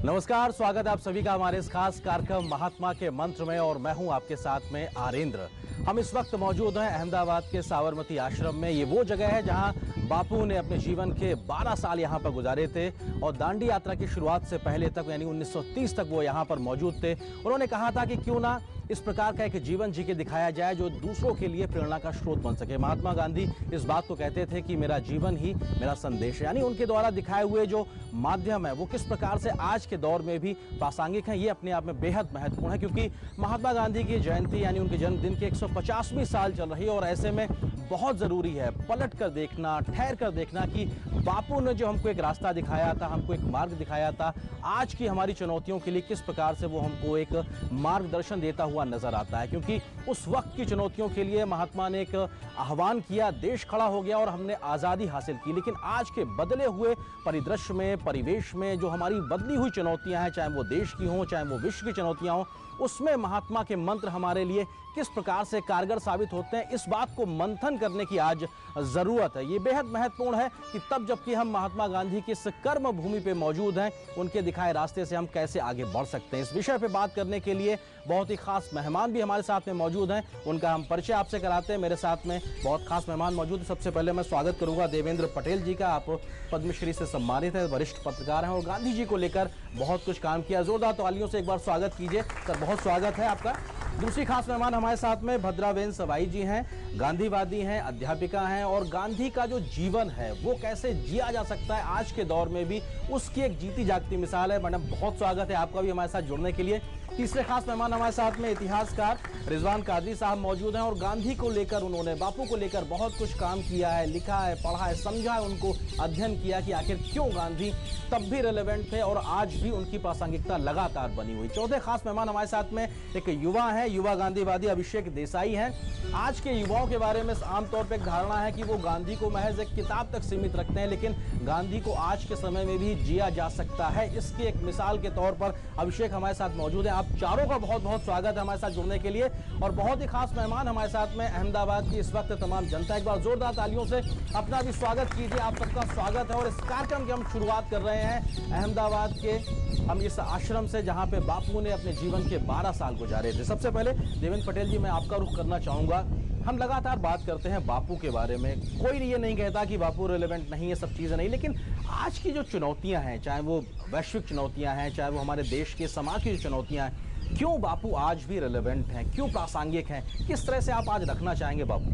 नमस्कार, स्वागत है आप सभी का हमारे इस खास कार्यक्रम महात्मा के मंत्र में। और मैं हूं आपके साथ में आरेंद्र। हम इस वक्त मौजूद हैं अहमदाबाद के साबरमती आश्रम में। ये वो जगह है जहां बापू ने अपने जीवन के 12 साल यहां पर गुजारे थे और दांडी यात्रा की शुरुआत से पहले तक यानी 1930 तक वो यहां पर मौजूद थे। उन्होंने कहा था कि क्यों ना इस प्रकार का एक जीवन जी के दिखाया जाए जो दूसरों के लिए प्रेरणा का स्रोत बन सके। महात्मा गांधी इस बात को कहते थे कि मेरा जीवन ही मेरा संदेश है, यानी उनके द्वारा दिखाए हुए जो माध्यम है वो किस प्रकार से आज के दौर में भी प्रासंगिक है, ये अपने आप में बेहद महत्वपूर्ण है। क्योंकि महात्मा गांधी की जयंती यानी उनके जन्मदिन की 150वीं साल चल रही है और ऐसे में बहुत जरूरी है पलट कर देखना, ठहर कर देखना कि बापू ने जो हमको एक रास्ता दिखाया था, हमको एक मार्ग दिखाया था, आज की हमारी चुनौतियों के लिए किस प्रकार से वो हमको एक मार्गदर्शन देता हुआ नजर आता है। क्योंकि उस वक्त की चुनौतियों के लिए महात्मा ने एक आह्वान किया, देश खड़ा हो गया और हमने आजादी हासिल की। लेकिन आज के बदले हुए परिदृश्य में, परिवेश में जो हमारी बदली हुई चुनौतियां हैं, चाहे वो देश की हों, चाहे वो विश्व की चुनौतियां हों, उसमें महात्मा के मंत्र हमारे लिए किस प्रकार से कारगर साबित होते हैं, इस बात को मंथन करने की आज जरूरत है। ये बेहद महत्वपूर्ण है कि तब जबकि हम महात्मा गांधी की इस कर्म भूमि पे मौजूद हैं, उनके दिखाए रास्ते से हम कैसे आगे बढ़ सकते हैं। इस विषय पे बात करने के लिए बहुत ही खास मेहमान भी हमारे साथ में मौजूद हैं। उनका हम परिचय आपसे कराते हैं। मेरे साथ में बहुत खास मेहमान मौजूद हैं। सबसे पहले मैं स्वागत करूंगा देवेंद्र पटेल जी का। आप पद्मश्री से सम्मानित हैं, वरिष्ठ पत्रकार हैं और गांधी जी को लेकर बहुत कुछ काम किया। जोरदार तालियों से एक बार स्वागत कीजिए सर, बहुत स्वागत है आपका। दूसरी खास मेहमान हमारे साथ में भद्रावेन सवाई जी हैं, गांधीवादी हैं, अध्यापिका हैं और गांधी का जो जीवन है वो कैसे जिया जा सकता है आज के दौर में भी, उसकी एक जीती जागती मिसाल है। मैडम बहुत स्वागत है आपका भी हमारे साथ जुड़ने के लिए। तीसरे खास मेहमान हमारे साथ में इतिहासकार रिजवान कादरी साहब मौजूद हैं और गांधी को लेकर, उन्होंने बापू को लेकर बहुत कुछ काम किया है, लिखा है, पढ़ा है, समझा है, उनको अध्ययन किया कि आखिर क्यों गांधी तब भी रिलेवेंट थे और आज भी उनकी प्रासंगिकता लगातार बनी हुई। चौथे खास मेहमान हमारे साथ में एक युवा है, युवा गांधीवादी अभिषेक देसाई हैं। आज के युवाओं के बारे में आमतौर पर एक धारणा है कि वो गांधी को महज एक किताब तक सीमित रखते हैं, लेकिन गांधी को आज के समय में भी जिया जा सकता है। इसकी एक मिसाल के तौर पर अभिषेक हमारे साथ मौजूद है। आप चारों का बहुत बहुत स्वागत है हमारे साथ जुड़ने के लिए। और बहुत ही खास मेहमान हमारे साथ में अहमदाबाद की इस वक्त तमाम जनता, एक बार जोरदार तालियों से अपना भी स्वागत कीजिए। आप सबका स्वागत है और इस कार्यक्रम की हम शुरुआत कर रहे हैं अहमदाबाद के हम इस आश्रम से जहां पे बापू ने अपने जीवन के 12 साल गुजारे थे। सबसे पहले देवेंद्र पटेल जी, मैं आपका रुख करना चाहूंगा। हम लगातार बात करते हैं बापू के बारे में, कोई ये नहीं कहता कि बापू रिलेवेंट नहीं है, सब चीजें नहीं, लेकिन आज की जो चुनौतियां हैं, चाहे वो वैश्विक चुनौतियां हैं, चाहे वो हमारे देश के समाज की जो चुनौतियां हैं, क्यों बापू आज भी रिलेवेंट हैं, क्यों प्रासंगिक हैं, किस तरह से आप आज रखना चाहेंगे बापू?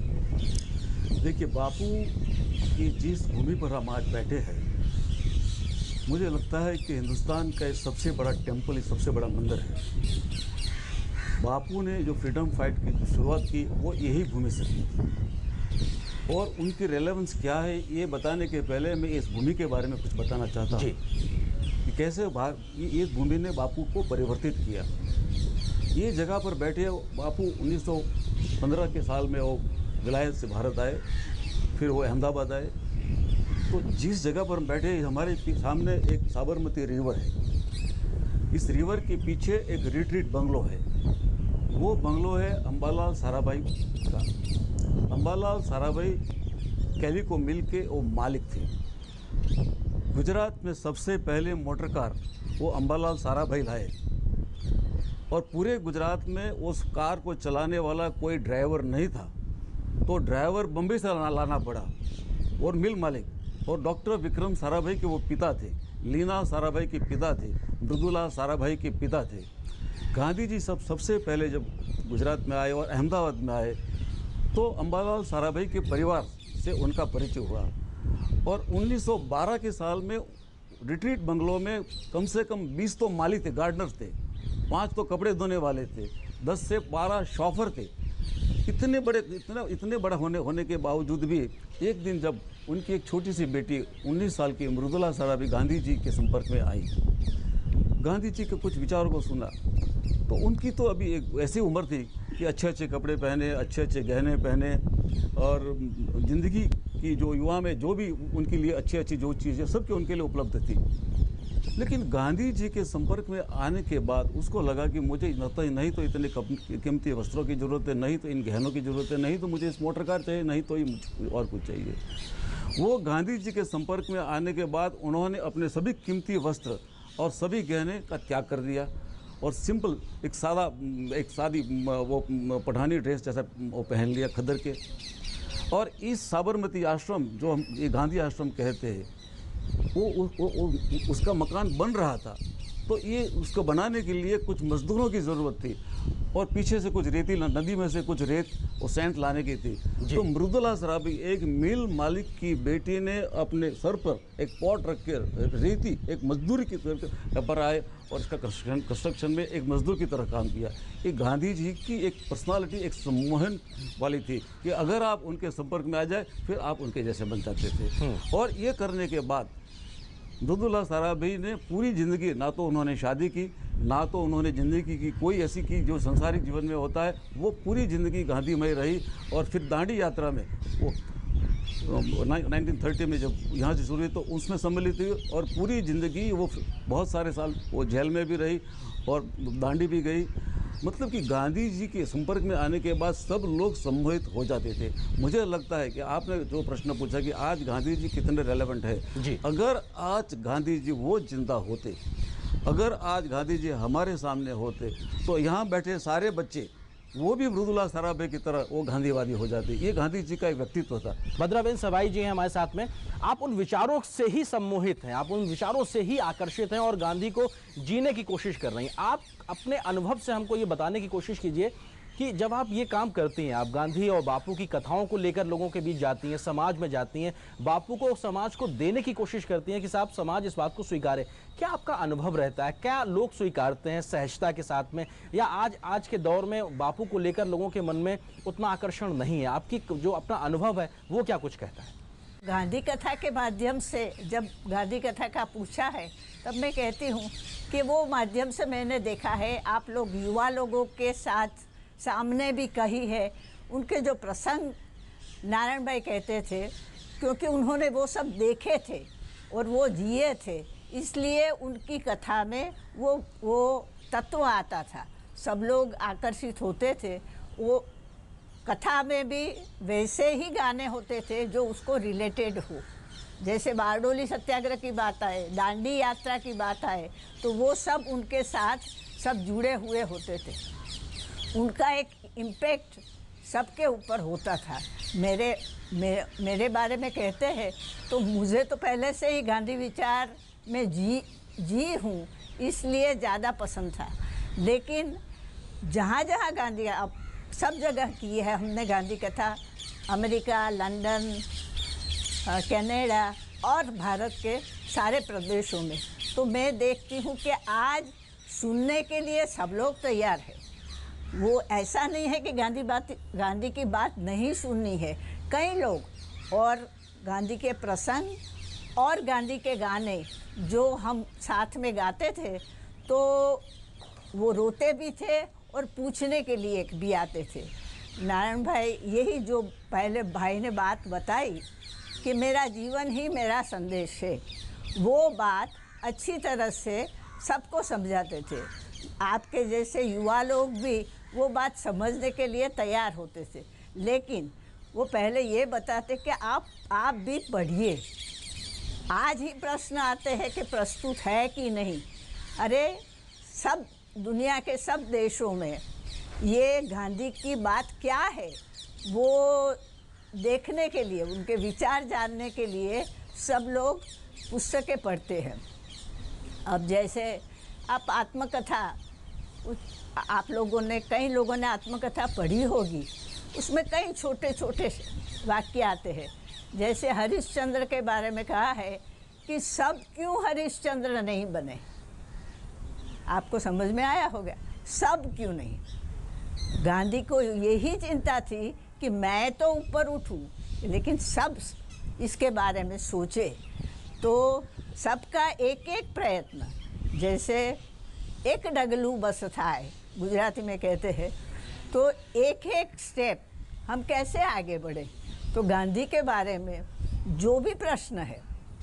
देखिए, बापू की जिस भूमि पर हम आज बैठे हैं, मुझे लगता है कि हिंदुस्तान का सबसे बड़ा टेम्पल, सबसे बड़ा मंदिर है। बापू ने जो फ्रीडम फाइट की शुरुआत की वो यही भूमि से की और उनकी रेलेवेंस क्या है ये बताने के पहले मैं इस भूमि के बारे में कुछ बताना चाहता हूँ कि कैसे इस भूमि ने बापू को परिवर्तित किया। ये जगह पर बैठे बापू 1915 के साल में वो विलायत से भारत आए, फिर वो अहमदाबाद आए। तो जिस जगह पर हम बैठे हमारे सामने एक साबरमती रिवर है। इस रिवर के पीछे एक रिट्रीट बंगलो है। वो बंगलो है अंबालाल साराभाई का। अंबालाल साराभाई कैलिको मिल के वो मालिक थे। गुजरात में सबसे पहले मोटर कार वो अंबालाल साराभाई लाए और पूरे गुजरात में उस कार को चलाने वाला कोई ड्राइवर नहीं था, तो ड्राइवर बम्बई से लाना पड़ा। और मिल मालिक और डॉक्टर विक्रम साराभाई के वो पिता थे, लीना साराभाई के पिता थे, मृदुला साराभाई के पिता थे। गांधी जी सबसे पहले जब गुजरात में आए और अहमदाबाद में आए तो अंबालाल साराभाई के परिवार से उनका परिचय हुआ और 1912 के साल में रिट्रीट बंगलों में कम से कम 20 तो माली थे, गार्डनर थे, 5 तो कपड़े धोने वाले थे, 10 से 12 शॉफर थे। इतने बड़ा होने के बावजूद भी एक दिन जब उनकी एक छोटी सी बेटी 19 साल की मृदुला साराभाई गांधी जी के संपर्क में आई, गांधी जी के कुछ विचारों को सुना, तो उनकी तो अभी एक ऐसी उम्र थी कि अच्छे अच्छे कपड़े पहने, अच्छे अच्छे गहने पहने और ज़िंदगी की जो युवा में जो भी उनके लिए अच्छी अच्छी जो चीज़ें सबके उनके लिए उपलब्ध थी। लेकिन गांधी जी के संपर्क में आने के बाद उसको लगा कि मुझे नहीं तो इतने कीमती वस्त्रों की ज़रूरत है, नहीं तो इन गहनों की ज़रूरत है, नहीं तो मुझे इस मोटर कार चाहिए, नहीं तो ये और कुछ चाहिए। वो गांधी जी के संपर्क में आने के बाद उन्होंने अपने सभी कीमती वस्त्र और सभी गहने का त्याग कर दिया और सिंपल एक सादी वो पठानी ड्रेस जैसा वो पहन लिया खद्दर के। और इस साबरमती आश्रम जो हम ये गांधी आश्रम कहते हैं, वो उसका मकान बन रहा था, तो ये उसको बनाने के लिए कुछ मजदूरों की ज़रूरत थी और पीछे से कुछ रेती नदी में से कुछ रेत और सैंट लाने की थी। तो मृदुला सराबी एक मिल मालिक की बेटी ने अपने सर पर एक पॉट रख के रेती एक मजदूरी की तरह पर आए और इसका कंस्ट्रक्शन में एक मजदूर की तरह काम किया। ये गांधी जी की एक पर्सनालिटी एक सम्मोहन वाली थी कि अगर आप उनके संपर्क में आ जाए फिर आप उनके जैसे बन जाते थे। और ये करने के बाद मृदुला सराबी ने पूरी ज़िंदगी, ना तो उन्होंने शादी की, ना तो उन्होंने ज़िंदगी की कोई ऐसी की जो संसारिक जीवन में होता है, वो पूरी ज़िंदगी गांधीमय रही। और फिर दांडी यात्रा में वो 1930 में जब यहाँ से शुरू हुई तो उसमें सम्मिलित हुई और पूरी ज़िंदगी वो बहुत सारे साल वो जेल में भी रही और दांडी भी गई। मतलब कि गांधी जी के संपर्क में आने के बाद सब लोग सम्मोहित हो जाते थे। मुझे लगता है कि आपने जो प्रश्न पूछा कि आज गांधी जी कितने रेलेवेंट है जी, अगर आज गांधी जी वो जिंदा होते, अगर आज गांधी जी हमारे सामने होते तो यहाँ बैठे सारे बच्चे वो भी मृदुला सराबे की तरह वो गांधीवादी हो जाते। ये गांधी जी का एक व्यक्तित्व था। भद्राबेन सवाई जी हैं हमारे साथ में। आप उन विचारों से ही सम्मोहित हैं, आप उन विचारों से ही आकर्षित हैं और गांधी को जीने की कोशिश कर रही हैं। आप अपने अनुभव से हमको ये बताने की कोशिश कीजिए कि जब आप ये काम करती हैं, आप गांधी और बापू की कथाओं को लेकर लोगों के बीच जाती हैं, समाज में जाती हैं, बापू को समाज को देने की कोशिश करती हैं कि साहब समाज इस बात को स्वीकारे, क्या आपका अनुभव रहता है? क्या लोग स्वीकारते हैं सहजता के साथ में, या आज के दौर में बापू को लेकर लोगों के मन में उतना आकर्षण नहीं है? आपकी जो अपना अनुभव है वो क्या कुछ कहता है? गांधी कथा के माध्यम से जब गांधी कथा का पूछा है तब मैं कहती हूँ कि वो माध्यम से मैंने देखा है, आप लोग युवा लोगों के साथ सामने भी कही है। उनके जो प्रसंग नारायण भाई कहते थे, क्योंकि उन्होंने वो सब देखे थे और वो जिए थे, इसलिए उनकी कथा में वो तत्व आता था, सब लोग आकर्षित होते थे। वो कथा में भी वैसे ही गाने होते थे जो उसको रिलेटेड हो। जैसे बारडोली सत्याग्रह की बात आए, दांडी यात्रा की बात आए, तो वो सब उनके साथ सब जुड़े हुए होते थे। उनका एक इम्पैक्ट सबके ऊपर होता था। मेरे बारे में कहते हैं तो मुझे तो पहले से ही गांधी विचार में जी हूँ, इसलिए ज़्यादा पसंद था। लेकिन जहाँ जहाँ गांधी, अब सब जगह की है हमने गांधी कथा, अमेरिका, लंदन, कनाडा और भारत के सारे प्रदेशों में, तो मैं देखती हूँ कि आज सुनने के लिए सब लोग तैयार है। वो ऐसा नहीं है कि गांधी की बात नहीं सुननी है। कई लोग और गांधी के प्रसंग और गांधी के गाने जो हम साथ में गाते थे तो वो रोते भी थे और पूछने के लिए भी आते थे। नारायण भाई, यही जो पहले भाई ने बात बताई कि मेरा जीवन ही मेरा संदेश है, वो बात अच्छी तरह से सबको समझाते थे। आपके जैसे युवा लोग भी वो बात समझने के लिए तैयार होते थे, लेकिन वो पहले ये बताते कि आप भी पढ़िए। आज ही प्रश्न आते हैं कि प्रस्तुत है कि नहीं। अरे सब दुनिया के सब देशों में ये गांधी की बात क्या है वो देखने के लिए, उनके विचार जानने के लिए सब लोग पुस्तकें पढ़ते हैं। अब जैसे आप आत्मकथा, आप लोगों ने, कई लोगों ने आत्मकथा पढ़ी होगी, उसमें कई छोटे छोटे वाक्य आते हैं। जैसे हरिश्चंद्र के बारे में कहा है कि सब क्यों हरिश्चंद्र नहीं बने। आपको समझ में आया होगा, सब क्यों नहीं। गांधी को यही चिंता थी कि मैं तो ऊपर उठूं, लेकिन सब इसके बारे में सोचे। तो सबका एक एक प्रयत्न, जैसे एक डगलू बस थाय गुजराती में कहते हैं, तो एक एक स्टेप हम कैसे आगे बढ़े। तो गांधी के बारे में जो भी प्रश्न है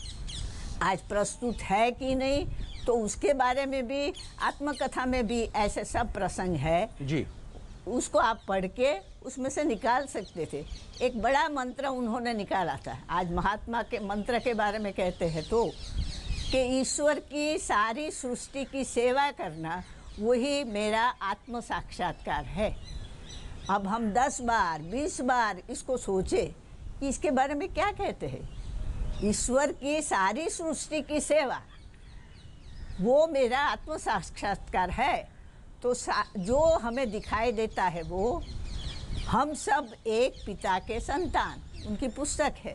आज प्रस्तुत है कि नहीं, तो उसके बारे में भी आत्मकथा में भी ऐसे सब प्रसंग है जी, उसको आप पढ़ के उसमें से निकाल सकते थे। एक बड़ा मंत्र उन्होंने निकाला था। आज महात्मा के मंत्र के बारे में कहते हैं तो कि ईश्वर की सारी सृष्टि की सेवा करना वही मेरा आत्म साक्षात्कार है। अब हम 10 बार 20 बार इसको सोचे कि इसके बारे में क्या कहते हैं। ईश्वर की सारी सृष्टि की सेवा वो मेरा आत्म साक्षात्कार है। तो जो हमें दिखाई देता है वो हम सब एक पिता के संतान, उनकी पुस्तक है।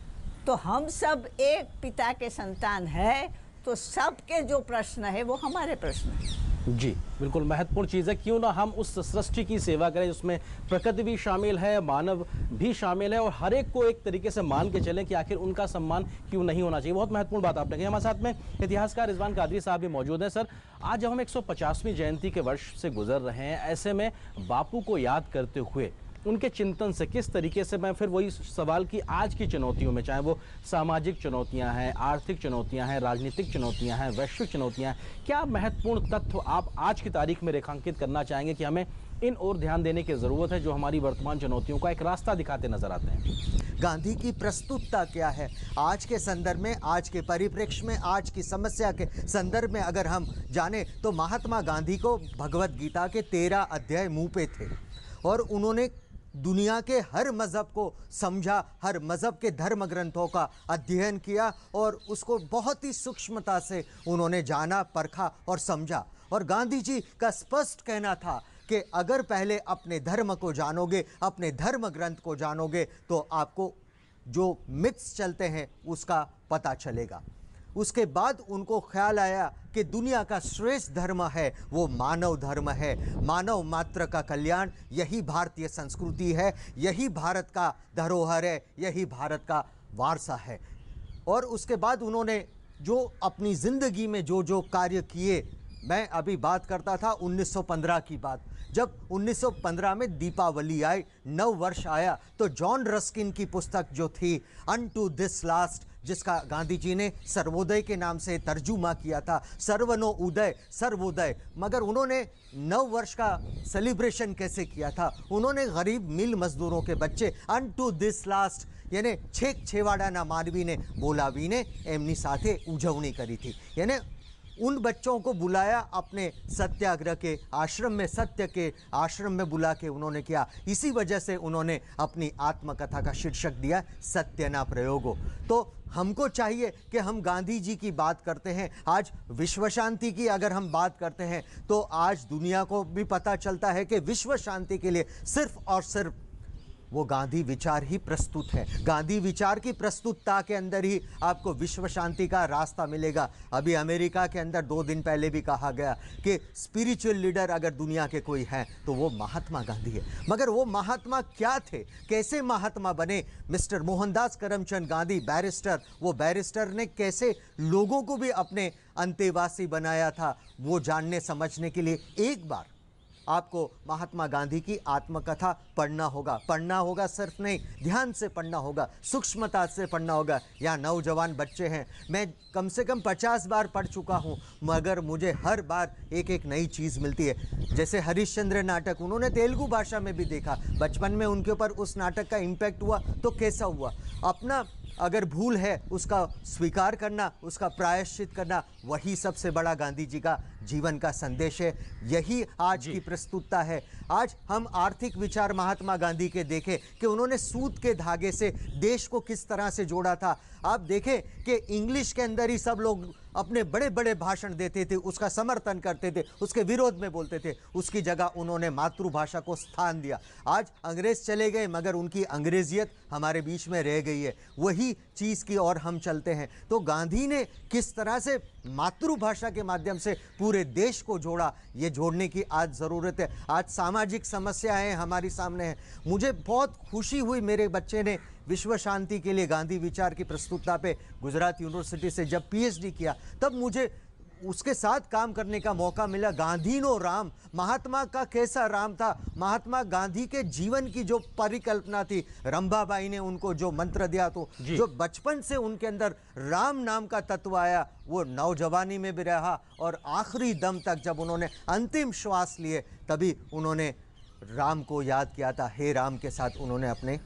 तो हम सब एक पिता के संतान है, तो सबके जो प्रश्न है वो हमारे प्रश्न है। जी बिल्कुल महत्वपूर्ण चीज़ है। क्यों ना हम उस सृष्टि की सेवा करें जिसमें प्रकृति भी शामिल है, मानव भी शामिल है, और हर एक को एक तरीके से मान के चलें कि आखिर उनका सम्मान क्यों नहीं होना चाहिए। बहुत महत्वपूर्ण बात आपने कही। हमारे साथ में इतिहासकार रिजवान कादरी साहब भी मौजूद हैं। सर, आज जब हम 150वीं जयंती के वर्ष से गुजर रहे हैं, ऐसे में बापू को याद करते हुए उनके चिंतन से किस तरीके से, मैं फिर वही सवाल की आज की चुनौतियों में, चाहे वो सामाजिक चुनौतियां हैं, आर्थिक चुनौतियां हैं, राजनीतिक चुनौतियां हैं, वैश्विक चुनौतियां हैं, क्या महत्वपूर्ण तत्व आप आज की तारीख में रेखांकित करना चाहेंगे कि हमें इन ओर ध्यान देने की ज़रूरत है, जो हमारी वर्तमान चुनौतियों का एक रास्ता दिखाते नजर आते हैं? गांधी की प्रस्तुतता क्या है आज के संदर्भ में, आज के परिप्रेक्ष्य में, आज की समस्या के संदर्भ में अगर हम जाने तो महात्मा गांधी को भगवत गीता के 13 अध्याय मुंह पे थे और उन्होंने दुनिया के हर मज़हब को समझा, हर मज़हब के धर्म ग्रंथों का अध्ययन किया और उसको बहुत ही सूक्ष्मता से उन्होंने जाना, परखा और समझा। और गांधी जी का स्पष्ट कहना था कि अगर पहले अपने धर्म को जानोगे, अपने धर्म ग्रंथ को जानोगे, तो आपको जो मिथ्स चलते हैं उसका पता चलेगा। उसके बाद उनको ख्याल आया कि दुनिया का श्रेष्ठ धर्म है वो मानव धर्म है, मानव मात्र का कल्याण, यही भारतीय संस्कृति है, यही भारत का धरोहर है, यही भारत का वारसा है। और उसके बाद उन्होंने जो अपनी ज़िंदगी में जो जो कार्य किए, मैं अभी बात करता था 1915 की बात। जब 1915 में दीपावली आई, नव वर्ष आया, तो जॉन रस्किन की पुस्तक जो थी अनटू दिस लास्ट, जिसका गांधी जी ने सर्वोदय के नाम से तर्जुमा किया था, सर्वनो उदय सर्वोदय, मगर उन्होंने नव वर्ष का सेलिब्रेशन कैसे किया था? उन्होंने गरीब मिल मजदूरों के बच्चे अनटू दिस लास्ट यानी छेक छेवाड़ाना मानवी ने बोलावी ने एमनी साथे उजवणी करी थी, यानी उन बच्चों को बुलाया अपने सत्याग्रह के आश्रम में, सत्य के आश्रम में बुला के उन्होंने किया। इसी वजह से उन्होंने अपनी आत्मकथा का शीर्षक दिया सत्य ना प्रयोगो। तो हमको चाहिए कि हम गांधी जी की बात करते हैं, आज विश्व शांति की अगर हम बात करते हैं तो आज दुनिया को भी पता चलता है कि विश्व शांति के लिए सिर्फ और सिर्फ वो गांधी विचार ही प्रस्तुत है। गांधी विचार की प्रस्तुतता के अंदर ही आपको विश्व शांति का रास्ता मिलेगा। अभी अमेरिका के अंदर 2 दिन पहले भी कहा गया कि स्पिरिचुअल लीडर अगर दुनिया के कोई हैं तो वो महात्मा गांधी है। मगर वो महात्मा क्या थे, कैसे महात्मा बने? मिस्टर मोहनदास करमचंद गांधी बैरिस्टर, वो बैरिस्टर ने कैसे लोगों को भी अपने अंतेवासी बनाया था, वो जानने समझने के लिए एक बार आपको महात्मा गांधी की आत्मकथा पढ़ना होगा, सिर्फ नहीं, ध्यान से पढ़ना होगा, सूक्ष्मता से पढ़ना होगा। यहाँ नौजवान बच्चे हैं, मैं कम से कम 50 बार पढ़ चुका हूँ, मगर मुझे हर बार एक एक नई चीज़ मिलती है। जैसे हरिश्चंद्र नाटक उन्होंने तेलुगु भाषा में भी देखा, बचपन में उनके ऊपर उस नाटक का इम्पैक्ट हुआ तो कैसा हुआ। अपना अगर भूल है उसका स्वीकार करना, उसका प्रायश्चित करना, वही सबसे बड़ा गांधी जी का जीवन का संदेश है। यही आज की प्रस्तुतता है। आज हम आर्थिक विचार महात्मा गांधी के देखें कि उन्होंने सूत के धागे से देश को किस तरह से जोड़ा था। आप देखें कि इंग्लिश के अंदर ही सब लोग अपने बड़े बड़े भाषण देते थे, उसका समर्थन करते थे, उसके विरोध में बोलते थे। उसकी जगह उन्होंने मातृभाषा को स्थान दिया। आज अंग्रेज चले गए मगर उनकी अंग्रेजियत हमारे बीच में रह गई है, वही चीज़ की ओर हम चलते हैं। तो गांधी ने किस तरह से मातृभाषा के माध्यम से पूरे देश को जोड़ा, ये जोड़ने की आज ज़रूरत है। आज सामाजिक समस्याएं हमारी सामने हैं। मुझे बहुत खुशी हुई, मेरे बच्चे ने विश्व शांति के लिए गांधी विचार की प्रस्तुतता पे गुजरात यूनिवर्सिटी से जब पीएचडी किया, तब मुझे उसके साथ काम करने का मौका मिला। गांधी नो राम, महात्मा का कैसा राम था, महात्मा गांधी के जीवन की जो परिकल्पना थी, रंभाबाई ने उनको जो मंत्र दिया, तो जो बचपन से उनके अंदर राम नाम का तत्व आया, वो नौजवानी में भी रहा और आखिरी दम तक जब उन्होंने अंतिम श्वास लिए तभी उन्होंने राम को याद किया था। हे राम के साथ उन्होंने अपने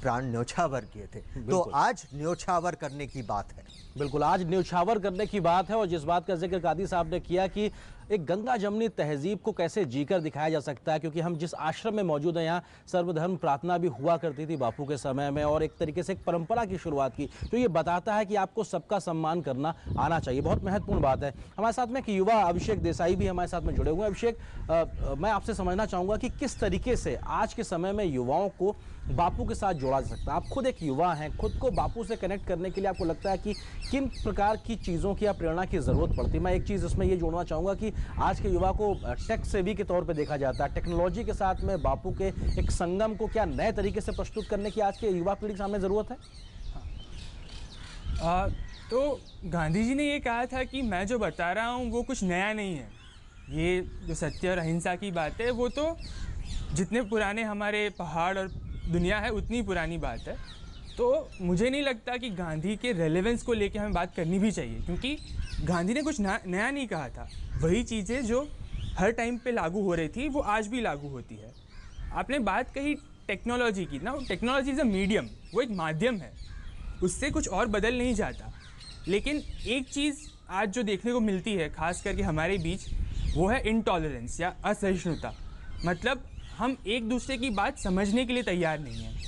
प्राण न्योछावर किए थे। तो आज न्योछावर करने की बात है। बिल्कुल, आज न्योछावर करने की बात है। और जिस बात का जिक्र कादी साहब ने किया कि एक गंगा जमनी तहजीब को कैसे जीकर दिखाया जा सकता है, क्योंकि हम जिस आश्रम में मौजूद हैं यहाँ सर्वधर्म प्रार्थना भी हुआ करती थी बापू के समय में, और एक तरीके से एक परंपरा की शुरुआत की, तो ये बताता है कि आपको सबका सम्मान करना आना चाहिए। बहुत महत्वपूर्ण बात है। हमारे साथ में एक युवा अभिषेक देसाई भी हमारे साथ में जुड़े हुए हैं। अभिषेक, मैं आपसे समझना चाहूँगा कि किस तरीके से आज के समय में युवाओं को बापू के साथ जोड़ा जा सकता है। आप खुद एक युवा हैं, खुद को बापू से कनेक्ट करने के लिए आपको लगता है कि किन प्रकार की चीज़ों की या प्रेरणा की ज़रूरत पड़ती है? मैं एक चीज़ इसमें ये जोड़ना चाहूँगा कि आज के युवा को टेक सेवी के तौर पे देखा जाता है। टेक्नोलॉजी के साथ में बापू के एक संगम को क्या नए तरीके से प्रस्तुत करने की आज के युवा पीढ़ी के सामने ज़रूरत है? तो गांधी जी ने ये कहा था कि मैं जो बता रहा हूँ वो कुछ नया नहीं है। ये जो सत्य और अहिंसा की बात है वो तो जितने पुराने हमारे पहाड़ और दुनिया है उतनी पुरानी बात है। तो मुझे नहीं लगता कि गांधी के रेलेवेंस को लेके हमें बात करनी भी चाहिए, क्योंकि गांधी ने कुछ नया नहीं कहा था। वही चीज़ें जो हर टाइम पे लागू हो रही थी वो आज भी लागू होती है। आपने बात कही टेक्नोलॉजी की ना, टेक्नोलॉजी इज़ अ मीडियम, वो एक माध्यम है, उससे कुछ और बदल नहीं जाता। लेकिन एक चीज़ आज जो देखने को मिलती है खास करके हमारे बीच, वो है इनटॉलरेंस या असहिष्णुता। मतलब हम एक दूसरे की बात समझने के लिए तैयार नहीं हैं।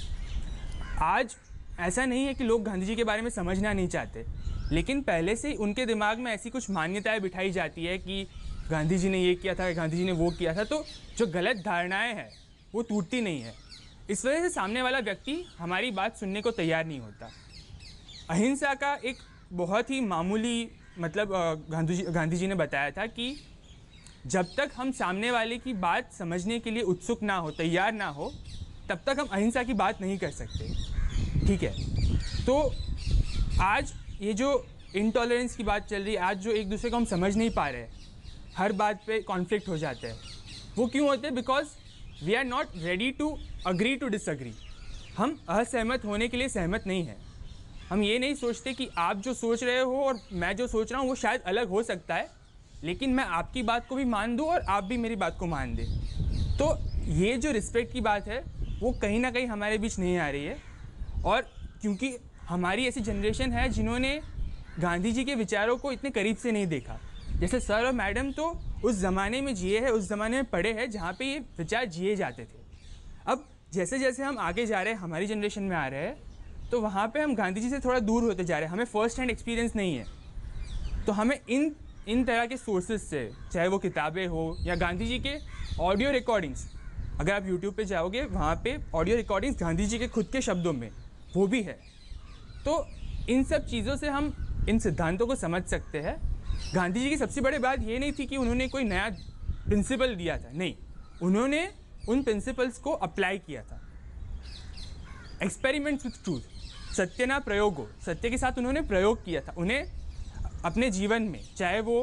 आज ऐसा नहीं है कि लोग गांधी जी के बारे में समझना नहीं चाहते, लेकिन पहले से उनके दिमाग में ऐसी कुछ मान्यताएं बिठाई जाती है कि गांधी जी ने ये किया था, गांधी जी ने वो किया था। तो जो गलत धारणाएं हैं वो टूटती नहीं है। इस वजह से सामने वाला व्यक्ति हमारी बात सुनने को तैयार नहीं होता। अहिंसा का एक बहुत ही मामूली मतलब गांधी जी ने बताया था कि जब तक हम सामने वाले की बात समझने के लिए उत्सुक ना हो, तैयार ना हो, तब तक हम अहिंसा की बात नहीं कर सकते। ठीक है, तो आज ये जो इंटॉलरेंस की बात चल रही है, आज जो एक दूसरे को हम समझ नहीं पा रहे, हर बात पे कॉन्फ्लिक्ट हो जाते हैं, वो क्यों होते हैं? Because we are not ready to agree to disagree. हम असहमत होने के लिए सहमत नहीं हैं। हम ये नहीं सोचते कि आप जो सोच रहे हो और मैं जो सोच रहा हूँ वो शायद अलग हो सकता है, लेकिन मैं आपकी बात को भी मान दूँ और आप भी मेरी बात को मान दें। तो ये जो रिस्पेक्ट की बात है वो कहीं ना कहीं हमारे बीच नहीं आ रही है। और क्योंकि हमारी ऐसी जनरेशन है जिन्होंने गांधी जी के विचारों को इतने करीब से नहीं देखा। जैसे सर और मैडम तो उस ज़माने में जिए हैं, उस ज़माने में पढ़े हैं जहाँ पे ये विचार जिए जाते थे। अब जैसे जैसे हम आगे जा रहे हैं, हमारी जनरेशन में आ रहे हैं, तो वहाँ पे हम गांधी जी से थोड़ा दूर होते जा रहे हैं। हमें फ़र्स्ट हैंड एक्सपीरियंस नहीं है, तो हमें इन तरह के सोर्सेज से, चाहे वो किताबें हो या गांधी जी के ऑडियो रिकॉर्डिंग्स, अगर आप यूट्यूब पे जाओगे वहाँ पे ऑडियो रिकॉर्डिंग्स गांधी जी के खुद के शब्दों में वो भी है। तो इन सब चीज़ों से हम इन सिद्धांतों को समझ सकते हैं। गांधी जी की सबसे बड़ी बात ये नहीं थी कि उन्होंने कोई नया प्रिंसिपल दिया था, नहीं, उन्होंने उन प्रिंसिपल्स को अप्लाई किया था। एक्सपेरिमेंट्स विथ ट्रूथ, सत्य ना प्रयोग हो, सत्य के साथ उन्होंने प्रयोग किया था। उन्हें अपने जीवन में, चाहे वो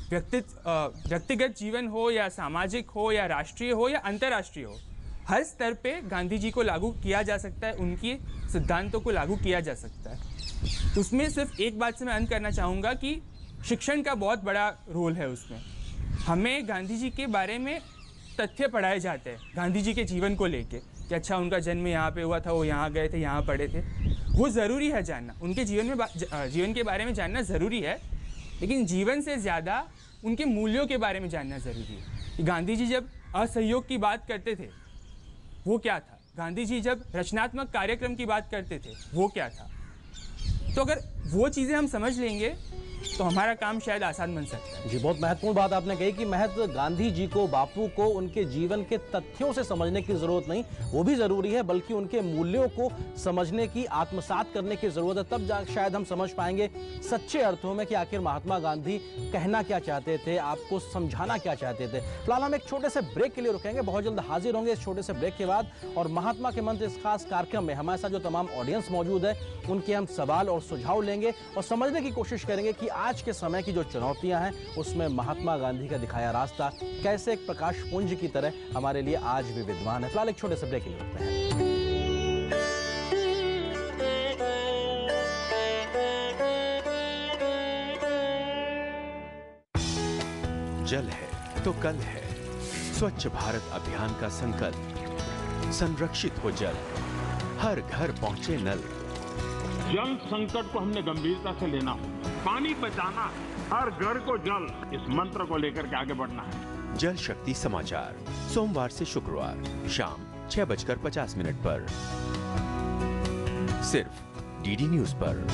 व्यक्तिगत जीवन हो या सामाजिक हो या राष्ट्रीय हो या अंतर्राष्ट्रीय हो, हर स्तर पे गांधी जी को लागू किया जा सकता है, उनकी सिद्धांतों को लागू किया जा सकता है। तो उसमें सिर्फ एक बात से मैं अंत करना चाहूँगा कि शिक्षण का बहुत बड़ा रोल है उसमें। हमें गांधी जी के बारे में तथ्य पढ़ाए जाते हैं गांधी जी के जीवन को लेके, कि अच्छा उनका जन्म यहाँ पे हुआ था, वो यहाँ गए थे, यहाँ पढ़े थे। वो ज़रूरी है जानना, उनके जीवन के बारे में जानना ज़रूरी है, लेकिन जीवन से ज़्यादा उनके मूल्यों के बारे में जानना ज़रूरी है। कि गांधी जी जब असहयोग की बात करते थे वो क्या था, गांधी जी जब रचनात्मक कार्यक्रम की बात करते थे वो क्या था। तो अगर वो चीज़ें हम समझ लेंगे तो हमारा काम शायद आसान बन सकता है। जी, बहुत महत्वपूर्ण बात आपने कही कि महज गांधी जी को, बापू को उनके जीवन के तथ्यों से समझने की जरूरत नहीं, वो भी जरूरी है, बल्कि उनके मूल्यों को समझने की, आत्मसात करने की जरूरत है। तब शायद हम समझ पाएंगे सच्चे अर्थों में कि आखिर महात्मा गांधी कहना क्या चाहते थे, आपको समझाना क्या चाहते थे। फिलहाल हम एक छोटे से ब्रेक के लिए रुकेंगे, बहुत जल्द हाजिर होंगे इस छोटे से ब्रेक के बाद। और महात्मा के मंत्र इस खास कार्यक्रम में हमारे साथ जो तमाम ऑडियंस मौजूद है उनके हम सवाल और सुझाव लेंगे और समझने की कोशिश करेंगे कि आज के समय की जो चुनौतियां हैं उसमें महात्मा गांधी का दिखाया रास्ता कैसे एक प्रकाश पुंज की तरह हमारे लिए आज भी विद्यमान है। फिलहाल एक छोटे से ब्रेक के लिए रुकते हैं। जल है तो कल है। स्वच्छ भारत अभियान का संकल्प, संरक्षित हो जल, हर घर पहुंचे नल। जल संकट को हमने गंभीरता से लेना होगा। पानी बचाना है, हर घर को जल, इस मंत्र को लेकर के आगे बढ़ना है। जल शक्ति समाचार सोमवार से शुक्रवार शाम 6:50 पर सिर्फ डीडी न्यूज पर।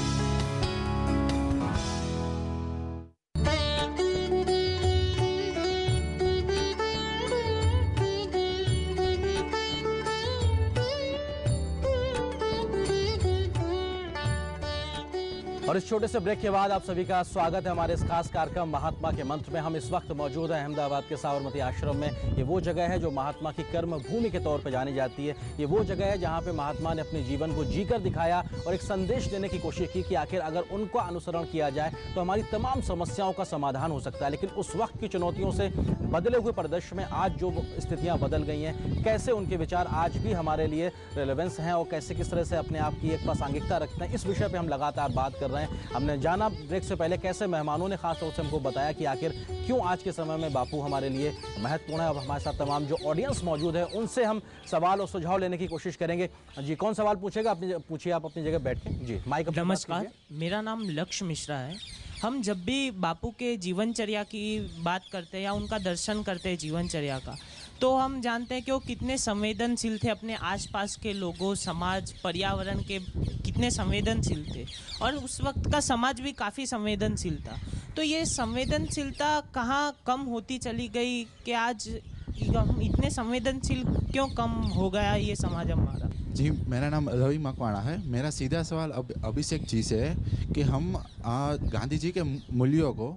और इस छोटे से ब्रेक के बाद आप सभी का स्वागत है हमारे इस खास कार्यक्रम महात्मा के मंत्र में। हम इस वक्त मौजूद हैं अहमदाबाद के साबरमती आश्रम में। ये वो जगह है जो महात्मा की कर्म भूमि के तौर पर जानी जाती है। ये वो जगह है जहाँ पे महात्मा ने अपने जीवन को जीकर दिखाया और एक संदेश देने की कोशिश की कि आखिर अगर उनका अनुसरण किया जाए तो हमारी तमाम समस्याओं का समाधान हो सकता है। लेकिन उस वक्त की चुनौतियों से बदले हुए परिदृश्य में आज जो स्थितियाँ बदल गई हैं, कैसे उनके विचार आज भी हमारे लिए रेलेवेंस हैं और कैसे किस तरह से अपने आप की एक प्रासंगिकता रखते हैं, इस विषय पर हम लगातार बात कर रहे हैं। हमने जाना ब्रेक से पहले कैसे मेहमानों ने खास तौर से हमको बताया कि आखिर क्यों आज के समय में बापू हमारे लिए महत्वपूर्ण है। अब हमारे साथ तमाम जो ऑडियंस मौजूद है उनसे हम सवाल और सुझाव लेने की कोशिश करेंगे। जी, कौन सवाल पूछेगा? अपनी पूछिए, आप अपनी जगह बैठ के। जी, माइक अपने पास नमस्कार, कीजिए। मेरा नाम लक्ष्य मिश्रा है। हम जब भी बापू के जीवनचर्या की बात करते हैं या उनका दर्शन करते हैं जीवनचर्या का, तो हम जानते हैं कि वो कितने संवेदनशील थे, अपने आसपास के लोगों, समाज, पर्यावरण के कितने संवेदनशील थे। और उस वक्त का समाज भी काफ़ी संवेदनशील था। तो ये संवेदनशीलता कहाँ कम होती चली गई कि आज हम इतने संवेदनशील क्यों कम हो गया ये समाज हमारा? जी, मेरा नाम रवि मकवाणा है। मेरा सीधा सवाल अभिषेक जी से है कि हम गांधी जी के मूल्यों को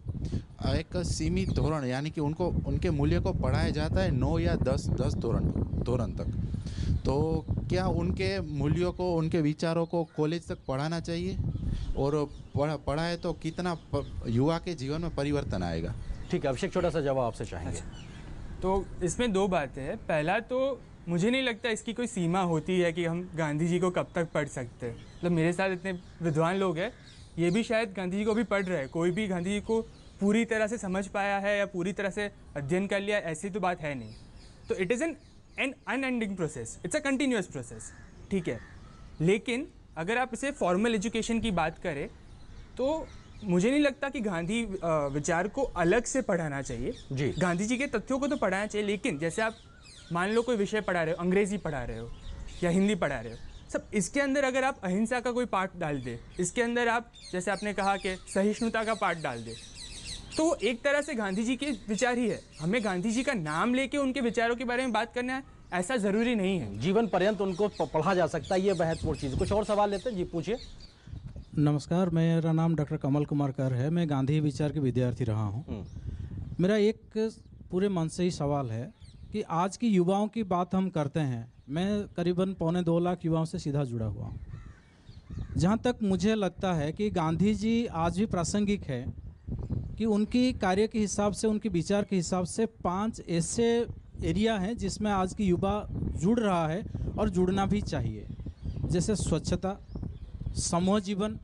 एक सीमित धोरण, यानी कि उनके मूल्य को पढ़ाया जाता है 9 या 10 धोरण तक। तो क्या उनके मूल्यों को, उनके विचारों को कॉलेज तक पढ़ाना चाहिए? और पढ़ाए तो कितना युवा के जीवन में परिवर्तन आएगा? ठीक है, अभिषेक छोटा सा जवाब आपसे चाहेंगे। तो इसमें दो बातें हैं। पहला तो मुझे नहीं लगता इसकी कोई सीमा होती है कि हम गांधी जी को कब तक पढ़ सकते हैं। मतलब मेरे साथ इतने विद्वान लोग हैं, ये भी शायद गांधी जी को भी पढ़ रहे हैं। कोई भी गांधी जी को पूरी तरह से समझ पाया है या पूरी तरह से अध्ययन कर लिया, ऐसी तो बात है नहीं। तो it is an unending process, it's a continuous process, ठीक है। लेकिन अगर आप इसे फॉर्मल एजुकेशन की बात करें तो मुझे नहीं लगता कि गांधी विचार को अलग से पढ़ाना चाहिए। जी, गांधी जी के तथ्यों को तो पढ़ाना चाहिए, लेकिन जैसे आप मान लो कोई विषय पढ़ा रहे हो, अंग्रेजी पढ़ा रहे हो या हिंदी पढ़ा रहे हो, सब इसके अंदर अगर आप अहिंसा का कोई पाठ डाल दे, इसके अंदर आप जैसे आपने कहा कि सहिष्णुता का पाठ डाल दे, तो एक तरह से गांधी जी के विचार ही है। हमें गांधी जी का नाम लेके उनके विचारों के बारे में बात करना है ऐसा ज़रूरी नहीं है। जीवन पर्यंत उनको पढ़ा जा सकता है, ये महत्वपूर्ण चीज़। कुछ और सवाल लेते हैं। जी, पूछिए। नमस्कार, मेरा नाम डॉक्टर कमल कुमार कर है। मैं गांधी विचार के विद्यार्थी रहा हूँ। मेरा एक पूरे मन से ही सवाल है कि आज की युवाओं की बात हम करते हैं। मैं करीबन 2.25 लाख युवाओं से सीधा जुड़ा हुआ हूँ। जहाँ तक मुझे लगता है कि गांधी जी आज भी प्रासंगिक है कि उनकी कार्य के हिसाब से, उनके विचार के हिसाब से 5 ऐसे एरिया हैं जिसमें आज की युवा जुड़ रहा है और जुड़ना भी चाहिए। जैसे स्वच्छता, समूह जीवन,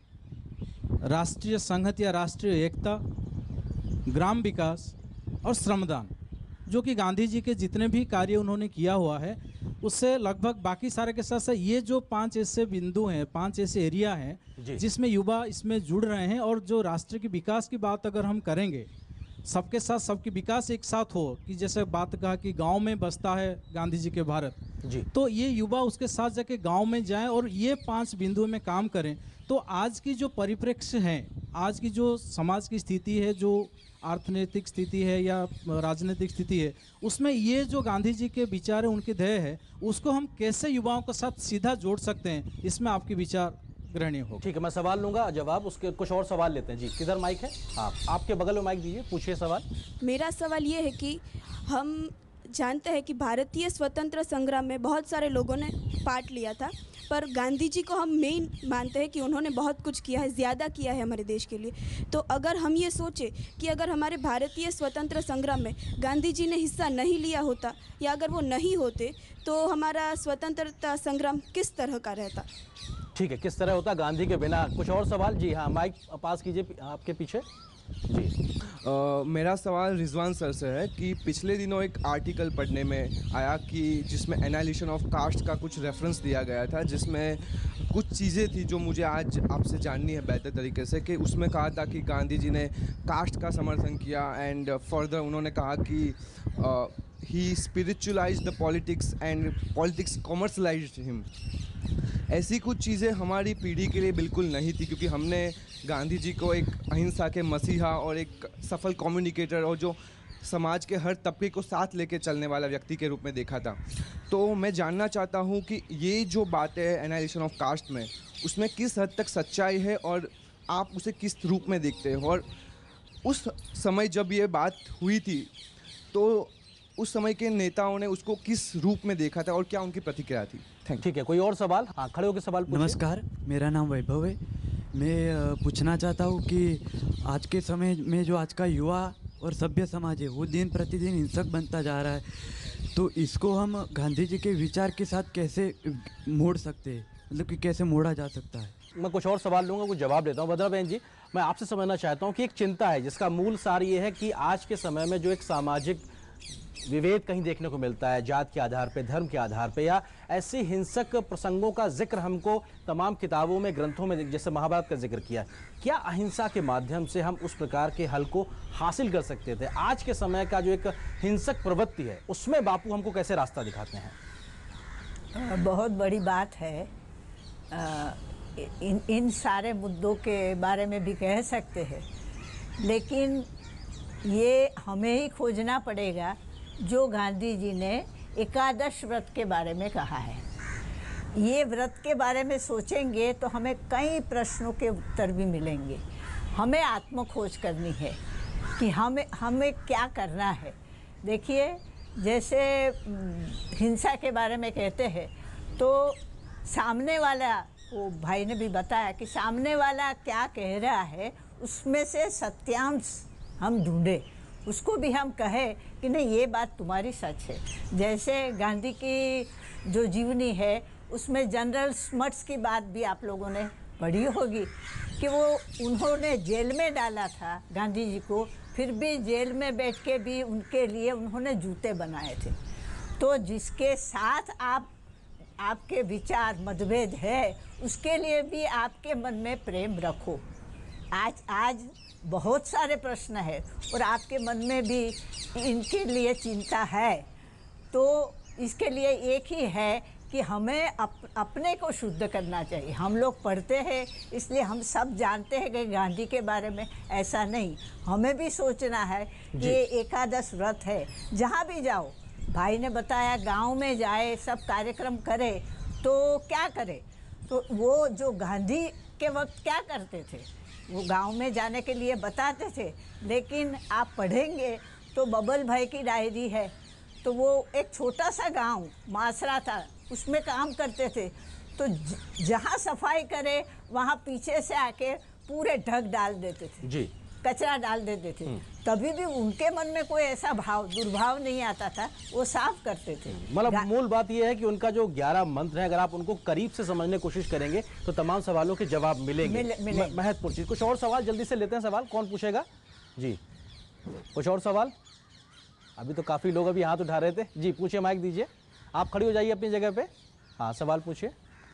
राष्ट्रीय संहति या राष्ट्रीय एकता, ग्राम विकास और श्रमदान, जो कि गांधी जी के जितने भी कार्य उन्होंने किया हुआ है उससे लगभग बाकी सारे के साथ साथ ये जो 5 ऐसे बिंदु हैं, 5 ऐसे एरिया हैं जिसमें युवा इसमें जुड़ रहे हैं। और जो राष्ट्र के विकास की बात अगर हम करेंगे, सबके साथ सबकी विकास एक साथ हो, कि जैसे बात कहा कि गांव में बसता है गांधी जी के भारत जी, तो ये युवा उसके साथ जाके गांव में जाएं और ये 5 बिंदुओं में काम करें। तो आज की जो परिप्रेक्ष्य है, आज की जो समाज की स्थिति है, जो अर्थनैतिक स्थिति है या राजनीतिक स्थिति है, उसमें ये जो गांधी जी के विचार है, उनके ध्येय है, उसको हम कैसे युवाओं के साथ सीधा जोड़ सकते हैं, इसमें आपके विचार ग्रहणीय हो। ठीक है, मैं सवाल लूंगा, जवाब उसके कुछ और सवाल लेते हैं। जी, किधर माइक है? हाँ, आपके बगल में माइक दीजिए, पूछिए सवाल। मेरा सवाल ये है कि हम जानते हैं कि भारतीय स्वतंत्र संग्राम में बहुत सारे लोगों ने पार्ट लिया था, पर गांधी जी को हम मेन मानते हैं कि उन्होंने बहुत कुछ किया है, ज़्यादा किया है हमारे देश के लिए। तो अगर हम ये सोचें कि अगर हमारे भारतीय स्वतंत्र संग्राम में गांधी जी ने हिस्सा नहीं लिया होता या अगर वो नहीं होते तो हमारा स्वतंत्रता संग्राम किस तरह का रहता? ठीक है, किस तरह होता गांधी के बिना? कुछ और सवाल? जी हाँ, माइक पास कीजिए आपके पीछे। जी मेरा सवाल रिजवान सर से है कि पिछले दिनों एक आर्टिकल पढ़ने में आया कि जिसमें एनालिसिस ऑफ कास्ट का कुछ रेफरेंस दिया गया था, जिसमें कुछ चीज़ें थी जो मुझे आज आपसे जाननी है बेहतर तरीके से। कि उसमें कहा था कि गांधी जी ने कास्ट का समर्थन किया एंड फर्दर उन्होंने कहा कि he spiritualised the politics and politics commercialised him. ऐसी कुछ चीज़ें हमारी पीढ़ी के लिए बिल्कुल नहीं थी, क्योंकि हमने गांधी जी को एक अहिंसा के मसीहा और एक सफल कम्युनिकेटर और जो समाज के हर तबके को साथ लेके चलने वाला व्यक्ति के रूप में देखा था। तो मैं जानना चाहता हूँ कि ये जो बात है एनालिसिस ऑफ कास्ट में, उसमें किस हद तक सच्चाई है और आप उसे किस रूप में देखते हो, और उस समय जब ये बात हुई थी तो उस समय के नेताओं ने उसको किस रूप में देखा था और क्या उनकी प्रतिक्रिया थी। ठीक है, कोई और सवाल? हाँ, खड़े होकर सवाल पूछिए। नमस्कार, मेरा नाम वैभव है। मैं पूछना चाहता हूँ कि आज के समय में जो आज का युवा और सभ्य समाज है वो दिन प्रतिदिन हिंसक बनता जा रहा है, तो इसको हम गांधी जी के विचार के साथ कैसे मोड़ सकते हैं, मतलब कि कैसे मोड़ा जा सकता है? मैं कुछ और सवाल लूँगा, कुछ जवाब देता हूँ। बद्रा बहन जी, मैं आपसे समझना चाहता हूँ कि एक चिंता है जिसका मूल सार ये है कि आज के समय में जो एक सामाजिक विभेद कहीं देखने को मिलता है, जात के आधार पे, धर्म के आधार पे, या ऐसे हिंसक प्रसंगों का जिक्र हमको तमाम किताबों में, ग्रंथों में, जैसे महाभारत का जिक्र किया। क्या अहिंसा के माध्यम से हम उस प्रकार के हल को हासिल कर सकते थे? आज के समय का जो एक हिंसक प्रवृत्ति है उसमें बापू हमको कैसे रास्ता दिखाते हैं? बहुत बड़ी बात है। इन सारे मुद्दों के बारे में भी कह सकते हैं, लेकिन ये हमें ही खोजना पड़ेगा जो गांधी जी ने एकादश व्रत के बारे में कहा है। ये व्रत के बारे में सोचेंगे तो हमें कई प्रश्नों के उत्तर भी मिलेंगे। हमें आत्मखोज करनी है कि हमें क्या करना है। देखिए, जैसे हिंसा के बारे में कहते हैं तो सामने वाला, वो भाई ने भी बताया कि सामने वाला क्या कह रहा है उसमें से सत्यांश हम ढूंढे, उसको भी हम कहें कि नहीं ये बात तुम्हारी सच है। जैसे गांधी की जो जीवनी है उसमें जनरल स्मट्स की बात भी आप लोगों ने पढ़ी होगी कि वो उन्होंने जेल में डाला था गांधी जी को, फिर भी जेल में बैठ के भी उनके लिए उन्होंने जूते बनाए थे। तो जिसके साथ आपके विचार मतभेद है उसके लिए भी आपके मन में प्रेम रखो। आज बहुत सारे प्रश्न है और आपके मन में भी इनके लिए चिंता है, तो इसके लिए एक ही है कि हमें अपने को शुद्ध करना चाहिए। हम लोग पढ़ते हैं इसलिए हम सब जानते हैं कि गांधी के बारे में ऐसा नहीं। हमें भी सोचना है कि ये एकादश व्रत है। जहाँ भी जाओ, भाई ने बताया गांव में जाए, सब कार्यक्रम करे तो क्या करे, तो वो जो गांधी के वक्त क्या करते थे वो गांव में जाने के लिए बताते थे। लेकिन आप पढ़ेंगे तो बबल भाई की डायरी है, तो वो एक छोटा सा गांव मासरा था, उसमें काम करते थे। तो जहाँ सफाई करे वहाँ पीछे से आके पूरे ढक डाल देते थे जी, कचरा डाल देते थे। तभी भी उनके मन में कोई ऐसा दुर्भाव नहीं आता था, वो साफ करते थे। मतलब मूल बात यह है कि उनका जो 11 मंत्र है, अगर आप उनको करीब से समझने की कोशिश करेंगे तो तमाम सवालों के जवाब मिलेंगे। महत्वपूर्ण चीज। कुछ और सवाल जल्दी से लेते हैं। सवाल कौन पूछेगा जी? कुछ और सवाल? अभी तो काफी लोग अभी हाथ उठा रहे थे जी। पूछिए, माइक दीजिए। आप खड़ी हो जाइए अपनी जगह पे। हाँ, सवाल पूछिए।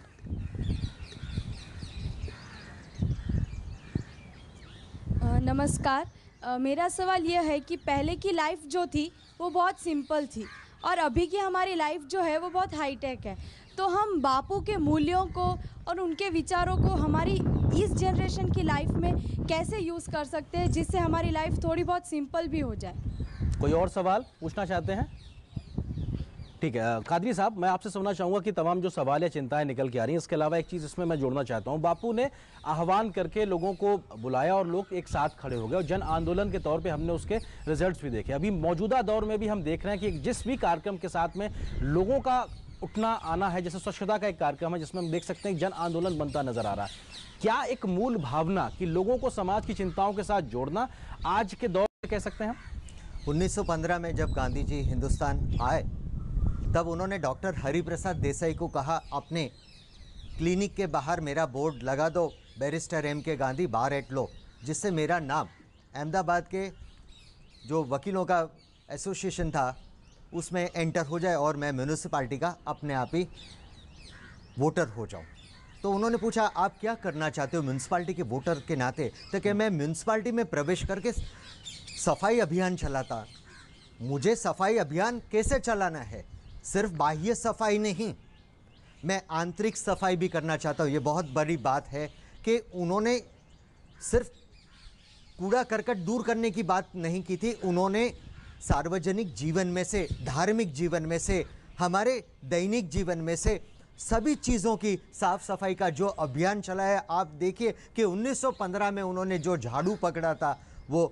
नमस्कार, मेरा सवाल यह है कि पहले की लाइफ जो थी वो बहुत सिंपल थी और अभी की हमारी लाइफ जो है वो बहुत हाईटेक है। तो हम बापू के मूल्यों को और उनके विचारों को हमारी इस जनरेशन की लाइफ में कैसे यूज़ कर सकते हैं जिससे हमारी लाइफ थोड़ी बहुत सिंपल भी हो जाए। कोई और सवाल पूछना चाहते हैं? ठीक है, कादरी साहब, मैं आपसे सुनना चाहूँगा कि तमाम जो सवाल या चिंताएं निकल के आ रही हैं, इसके अलावा एक चीज़ इसमें मैं जोड़ना चाहता हूँ। बापू ने आह्वान करके लोगों को बुलाया और लोग एक साथ खड़े हो गए और जन आंदोलन के तौर पे हमने उसके रिजल्ट्स भी देखे। अभी मौजूदा दौर में भी हम देख रहे हैं कि जिस भी कार्यक्रम के साथ में लोगों का उठना आना है, जैसे स्वच्छता का एक कार्यक्रम है जिसमें हम देख सकते हैं जन आंदोलन बनता नजर आ रहा है। क्या एक मूल भावना कि लोगों को समाज की चिंताओं के साथ जोड़ना आज के दौर में कह सकते हैं हम? 1915 में जब गांधी जी हिंदुस्तान आए तब उन्होंने डॉक्टर हरिप्रसाद देसाई को कहा, अपने क्लिनिक के बाहर मेरा बोर्ड लगा दो, barrister M.K. Gandhi bar at law, जिससे मेरा नाम अहमदाबाद के जो वकीलों का एसोसिएशन था उसमें एंटर हो जाए और मैं म्यूनिसिपालिटी का अपने आप ही वोटर हो जाऊं। तो उन्होंने पूछा आप क्या करना चाहते हो म्यूनिसिपालिटी के वोटर के नाते? तो कि मैं म्यूनिसिपालिटी में प्रवेश करके सफाई अभियान चलाता। मुझे सफाई अभियान कैसे चलाना है? सिर्फ बाह्य सफाई नहीं, मैं आंतरिक सफाई भी करना चाहता हूँ। ये बहुत बड़ी बात है कि उन्होंने सिर्फ कूड़ा करकट दूर करने की बात नहीं की थी, उन्होंने सार्वजनिक जीवन में से, धार्मिक जीवन में से, हमारे दैनिक जीवन में से सभी चीज़ों की साफ सफाई का जो अभियान चलाया। आप देखिए कि 1915 में उन्होंने जो झाड़ू पकड़ा था वो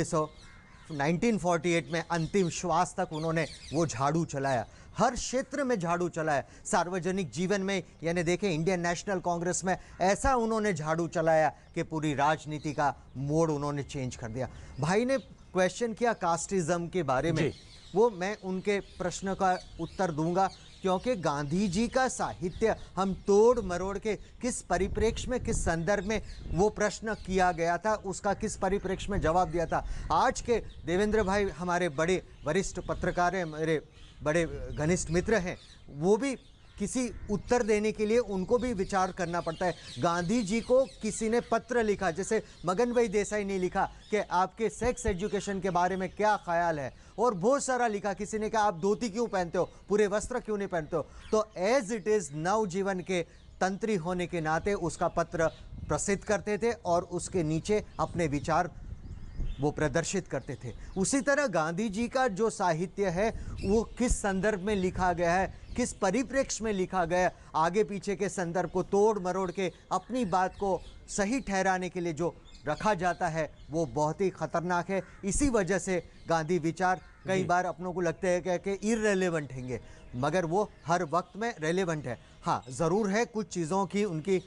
1948 में अंतिम श्वास तक उन्होंने वो झाड़ू चलाया। हर क्षेत्र में झाड़ू चलाया, सार्वजनिक जीवन में, यानी देखें इंडियन नेशनल कांग्रेस में ऐसा उन्होंने झाड़ू चलाया कि पूरी राजनीति का मोड़ उन्होंने चेंज कर दिया। भाई ने क्वेश्चन किया कास्टिज्म के बारे में, वो मैं उनके प्रश्न का उत्तर दूंगा, क्योंकि गांधी जी का साहित्य हम तोड़ मरोड़ के किस परिप्रेक्ष्य में, किस संदर्भ में वो प्रश्न किया गया था, उसका किस परिप्रेक्ष्य में जवाब दिया था। आज के देवेंद्र भाई हमारे बड़े वरिष्ठ पत्रकार हैं, मेरे बड़े घनिष्ठ मित्र हैं, वो भी किसी उत्तर देने के लिए उनको भी विचार करना पड़ता है। गांधी जी को किसी ने पत्र लिखा, जैसे मगन भाई देसाई ने लिखा कि आपके सेक्स एजुकेशन के बारे में क्या ख्याल है, और बहुत सारा लिखा। किसी ने कहा आप धोती क्यों पहनते हो, पूरे वस्त्र क्यों नहीं पहनते हो। तो एज इट इज़ नवजीवन के तंत्री होने के नाते उसका पत्र प्रसिद्ध करते थे और उसके नीचे अपने विचार वो प्रदर्शित करते थे। उसी तरह गांधी जी का जो साहित्य है वो किस संदर्भ में लिखा गया है, किस परिप्रेक्ष्य में लिखा गया, आगे पीछे के संदर्भ को तोड़ मरोड़ के अपनी बात को सही ठहराने के लिए जो रखा जाता है वो बहुत ही खतरनाक है। इसी वजह से गांधी विचार कई बार अपनों को लगते हैं कि इररिलेवेंट हैंगे, मगर वो हर वक्त में रेलेवेंट है। हाँ, ज़रूर है कुछ चीज़ों की उनकी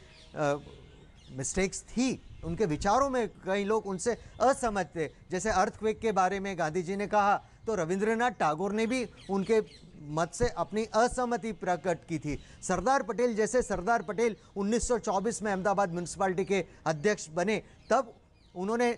मिस्टेक्स थी, उनके विचारों में कई लोग उनसे असहमत थे। जैसे अर्थक्वेक के बारे में गांधी जी ने कहा तो रविंद्रनाथ टैगोर ने भी उनके मत से अपनी असहमति प्रकट की थी। सरदार पटेल, जैसे सरदार पटेल 1924 में अहमदाबाद म्यूनिसिपालिटी के अध्यक्ष बने, तब उन्होंने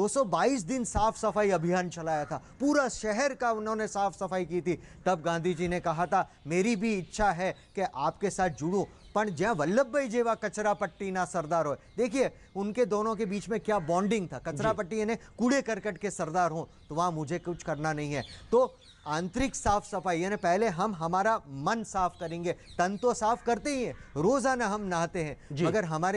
222 दिन साफ सफाई अभियान चलाया था, पूरा शहर का उन्होंने साफ सफाई की थी। तब गांधी जी ने कहा था मेरी भी इच्छा है कि आपके साथ जुड़ूं, पर ज्यां वल्लभ भाई जेवा कचरा पट्टी ना सरदार हो। देखिए उनके दोनों के बीच में क्या बॉन्डिंग था। कचरा पट्टी यानी कूड़े करकट के सरदार हों तो वहाँ मुझे कुछ करना नहीं है। तो आंतरिक साफ सफाई यानी पहले हम हमारा मन साफ करेंगे। तन तो साफ करते ही हैं, रोजाना हम नहाते हैं, मगर हमारे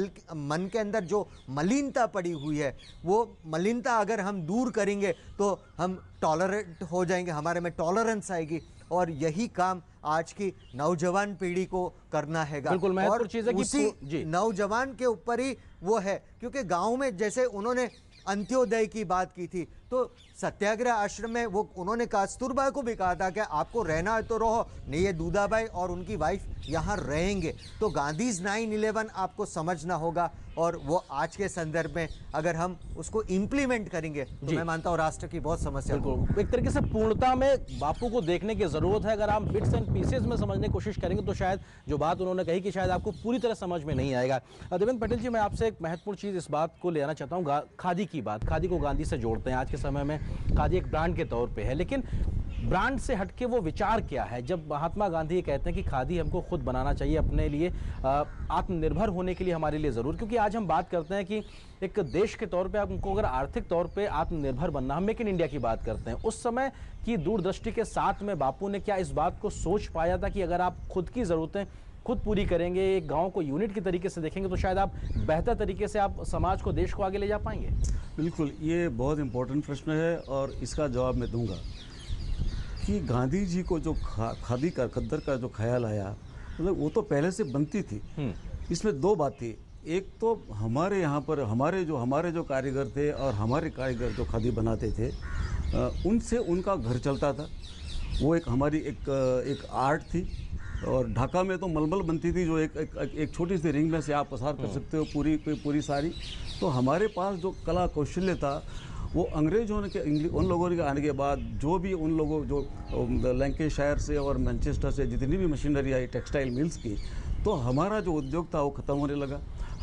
मन के अंदर जो मलिनता पड़ी हुई है वो मलिनता अगर हम दूर करेंगे तो हम टॉलरेंट हो जाएंगे, हमारे में टॉलरेंस आएगी। और यही काम आज की नौजवान पीढ़ी को करना है। और उसी नौजवान के ऊपर ही वो है, क्योंकि गाँव में जैसे उन्होंने अंत्योदय की बात की थी तो सत्याग्रह आश्रम में वो उन्होंने कस्तूरबा को भी कहा था कि आपको रहना है तो रहो, नहीं ये दूधाबाई और उनकी वाइफ यहाँ रहेंगे। तो गांधीज 9/11 आपको समझना होगा और वो आज के संदर्भ में अगर हम उसको इम्प्लीमेंट करेंगे तो मैं मानता हूँ राष्ट्र की बहुत समस्या को एक तरीके से पूर्णता में बापू को देखने की जरूरत है। अगर आप बिट्स एंड पीसेस में समझने की कोशिश करेंगे तो शायद जो बात उन्होंने कही कि शायद आपको पूरी तरह समझ में नहीं आएगा। देवेंद्र पटेल जी, मैं आपसे एक महत्वपूर्ण चीज़ इस बात को ले आना चाहता हूँ, खादी की बात। खादी को गांधी से जोड़ते हैं, आज के समय में खादी एक ब्रांड के तौर पे है, लेकिन ब्रांड से हटके वो विचार क्या है? जब महात्मा गांधी ये कहते हैं कि खादी हमको खुद बनाना चाहिए अपने लिए, आत्मनिर्भर होने के लिए हमारे लिए ज़रूर, क्योंकि आज हम बात करते हैं कि एक देश के तौर पे हमको अगर आर्थिक तौर पे आत्मनिर्भर बनना, हम मेक इन इंडिया की बात करते हैं। उस समय की दूरदृष्टि के साथ में बापू ने क्या इस बात को सोच पाया था कि अगर आप खुद की ज़रूरतें खुद पूरी करेंगे, एक गांव को यूनिट के तरीके से देखेंगे तो शायद आप बेहतर तरीके से आप समाज को, देश को आगे ले जा पाएंगे? बिल्कुल, ये बहुत इम्पोर्टेंट प्रश्न है और इसका जवाब मैं दूंगा कि गांधी जी को जो खादी का खद्दर का जो ख्याल आया, मतलब वो तो पहले से बनती थी। इसमें दो बात थी, एक तो हमारे यहाँ पर हमारे जो कारीगर थे और हमारे कारीगर जो खादी बनाते थे उनसे उनका घर चलता था। वो एक हमारी एक आर्ट थी। और ढाका में तो मलमल बनती थी जो एक छोटी सी रिंग में से आप पसार कर सकते हो पूरी सारी। तो हमारे पास जो कला कौशल्य था वो अंग्रेजों के उन लोगों के आने के बाद जो भी उन लोगों जो लैंकेशायर से और मैनचेस्टर से जितनी भी मशीनरी आई टेक्सटाइल मिल्स की, तो हमारा जो उद्योग था वो ख़त्म होने लगा।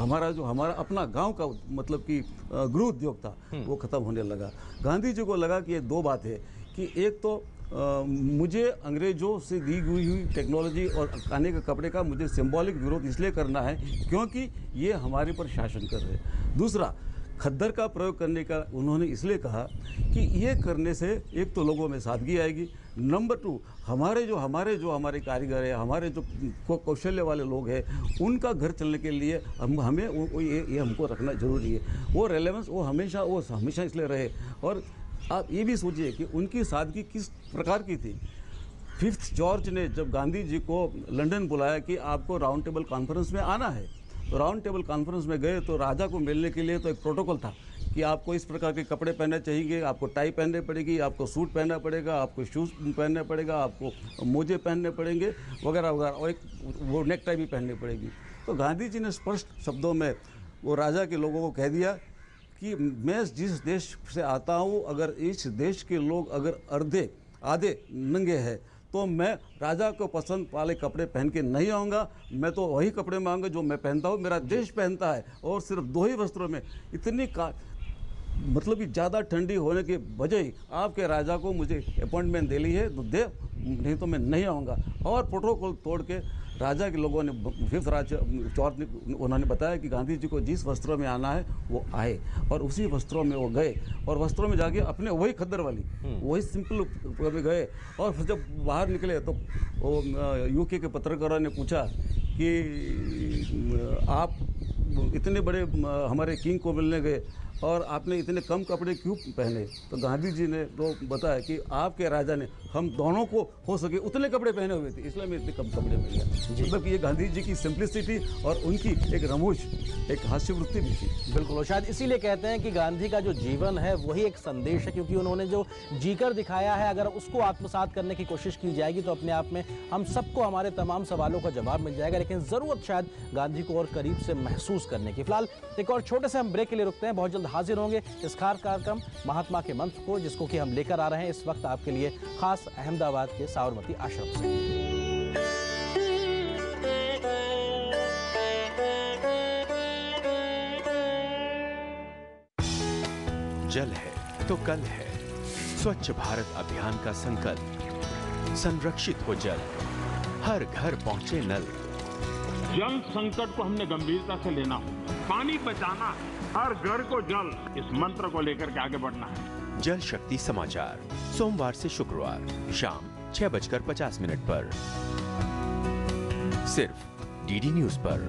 हमारा अपना गांव का मतलब कि गृह उद्योग था वो खत्म होने लगा। गांधी जी को लगा कि ये दो बात है कि एक तो मुझे अंग्रेजों से दी हुई टेक्नोलॉजी और खाने के कपड़े का मुझे सिंबॉलिक विरोध इसलिए करना है क्योंकि ये हमारे पर शासन कर रहे हैं। दूसरा, खद्दर का प्रयोग करने का उन्होंने इसलिए कहा कि ये करने से एक तो लोगों में सादगी आएगी, नंबर 2 हमारे कारीगर है, हमारे जो कौशल्य वाले लोग हैं, उनका घर चलने के लिए हमें ये हमको रखना जरूरी है। वो रेलेवेंस वो हमेशा इसलिए रहे। और आप ये भी सोचिए कि उनकी सादगी किस प्रकार की थी। 5th जॉर्ज ने जब गांधी जी को लंदन बुलाया कि आपको राउंड टेबल कॉन्फ्रेंस में आना है, तो राउंड टेबल कॉन्फ्रेंस में गए तो राजा को मिलने के लिए तो एक प्रोटोकॉल था कि आपको इस प्रकार के कपड़े पहनने चाहिए, आपको टाई पहनने पड़ेगी, आपको सूट पहनना पड़ेगा, आपको शूज़ पहनना पड़ेगा, आपको मोजे पहनने पड़ेंगे वगैरह वगैरह, और एक वो नेक टाई भी पहननी पड़ेगी। तो गांधी जी ने स्पष्ट शब्दों में वो राजा के लोगों को कह दिया कि मैं जिस देश से आता हूँ, अगर इस देश के लोग अगर आधे नंगे हैं तो मैं राजा को पसंद वाले कपड़े पहन के नहीं आऊँगा, मैं तो वही कपड़े मांगूंगा जो मैं पहनता हूँ, मेरा देश पहनता है। और सिर्फ 2 ही वस्त्रों में इतनी मतलब कि ज़्यादा ठंडी होने के बजाय आपके राजा को मुझे अपॉइंटमेंट दे ली है तो दे, नहीं तो मैं नहीं आऊँगा। और प्रोटोकॉल तोड़ के राजा के लोगों ने 5th जॉर्ज ने उन्होंने बताया कि गांधी जी को जिस वस्त्रों में आना है वो आए, और उसी वस्त्रों में वो गए, और वस्त्रों में जाके अपने वही खद्दर वाली वही सिंपल में गए। और फिर जब बाहर निकले तो वो यूके के पत्रकारों ने पूछा कि आप इतने बड़े हमारे किंग को मिलने गए और आपने इतने कम कपड़े क्यों पहने? तो गांधी जी ने तो बताया कि आपके राजा ने हम दोनों को हो सके उतने कपड़े पहने हुए थे, इसलिए मैं इतने कम कपड़े पहन गया। मतलब ये गांधी जी की सिंप्लिसिटी और उनकी एक रमूज, एक हास्यवृत्ति भी थी। बिल्कुल, और शायद इसीलिए कहते हैं कि गांधी का जो जीवन है वही एक संदेश है, क्योंकि उन्होंने जो जीकर दिखाया है, अगर उसको आत्मसात करने की कोशिश की जाएगी तो अपने आप में हम सबको हमारे तमाम सवालों का जवाब मिल जाएगा। लेकिन ज़रूरत शायद गांधी को और करीब से महसूस करने की। फिलहाल एक और छोटे से हम ब्रेक के लिए रुकते हैं, बहुत जल्द हाजिर होंगे इस खास कार्यक्रम महात्मा के मंत्र को, जिसको कि हम लेकर आ रहे हैं इस वक्त आपके लिए खास अहमदाबाद के साबरमती आश्रम से। जल है तो कल है। स्वच्छ भारत अभियान का संकल्प, संरक्षित हो जल, हर घर पहुंचे नल। जल संकट को हमने गंभीरता से लेना होगा, पानी बचाना है, हर घर को जल, इस मंत्र को लेकर के आगे बढ़ना है। जल शक्ति समाचार सोमवार से शुक्रवार शाम 6:50 पर सिर्फ डीडी न्यूज पर।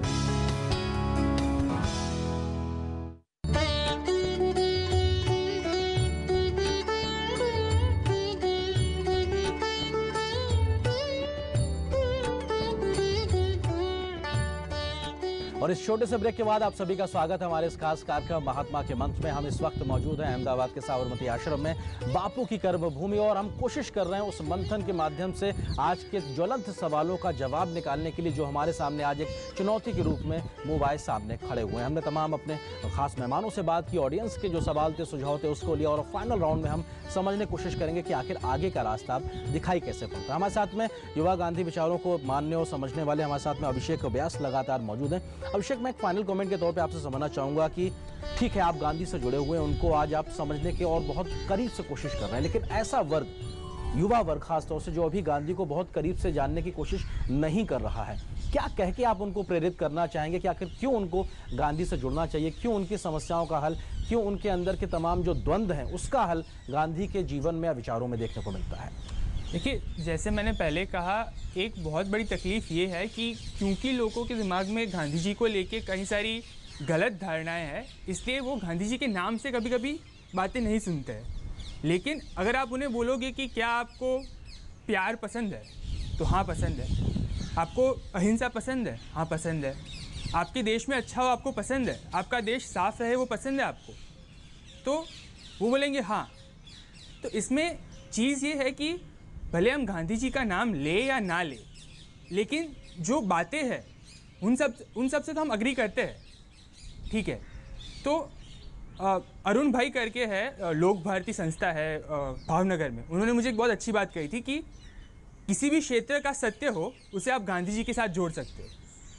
और इस छोटे से ब्रेक के बाद आप सभी का स्वागत है हमारे इस खास कार्यक्रम महात्मा के मंत्र में। हम इस वक्त मौजूद हैं अहमदाबाद के साबरमती आश्रम में, बापू की कर्मभूमि, और हम कोशिश कर रहे हैं उस मंथन के माध्यम से आज के ज्वलंत सवालों का जवाब निकालने के लिए, जो हमारे सामने आज एक चुनौती के रूप में मुंह आए सामने खड़े हुए हैं। हमने तमाम अपने खास मेहमानों से बात की, ऑडियंस के जो सवाल थे, सुझाव थे, उसको लिया, और फाइनल राउंड में हम समझने की कोशिश करेंगे कि आखिर आगे का रास्ता दिखाई कैसे पड़ता है। हमारे साथ में युवा गांधी विचारों को मानने और समझने वाले हमारे साथ में अभिषेक व्यास लगातार मौजूद हैं। अभिषेक, मैं एक फाइनल कमेंट के तौर पे आपसे समझना चाहूंगा कि ठीक है, आप गांधी से जुड़े हुए हैं, उनको आज आप समझने के और बहुत करीब से कोशिश कर रहे हैं, लेकिन ऐसा वर्ग, युवा वर्ग खासतौर से, जो अभी गांधी को बहुत करीब से जानने की कोशिश नहीं कर रहा है, क्या कह के आप उनको प्रेरित करना चाहेंगे कि आखिर क्यों उनको गांधी से जुड़ना चाहिए, क्यों उनकी समस्याओं का हल, क्यों उनके अंदर के तमाम जो द्वंद्व हैं उसका हल गांधी के जीवन में या विचारों में देखने को मिलता है? देखिए, जैसे मैंने पहले कहा, एक बहुत बड़ी तकलीफ ये है कि क्योंकि लोगों के दिमाग में गांधी जी को लेके कई सारी गलत धारणाएं हैं, इसलिए वो गांधी जी के नाम से कभी कभी बातें नहीं सुनते हैं। लेकिन अगर आप उन्हें बोलोगे कि क्या आपको प्यार पसंद है, तो हाँ पसंद है। आपको अहिंसा पसंद है, हाँ पसंद है। आपके देश में अच्छा हो, आपको पसंद है। आपका देश साफ रहे, वो पसंद है आपको, तो वो बोलेंगे हाँ। तो इसमें चीज़ ये है कि भले हम गांधी जी का नाम ले या ना ले, लेकिन जो बातें हैं उन सब से तो हम अग्री करते हैं, ठीक है। तो अरुण भाई करके है, लोक भारती संस्था है भावनगर में, उन्होंने मुझे एक बहुत अच्छी बात कही थी कि किसी भी क्षेत्र का सत्य हो, उसे आप गांधी जी के साथ जोड़ सकते हो।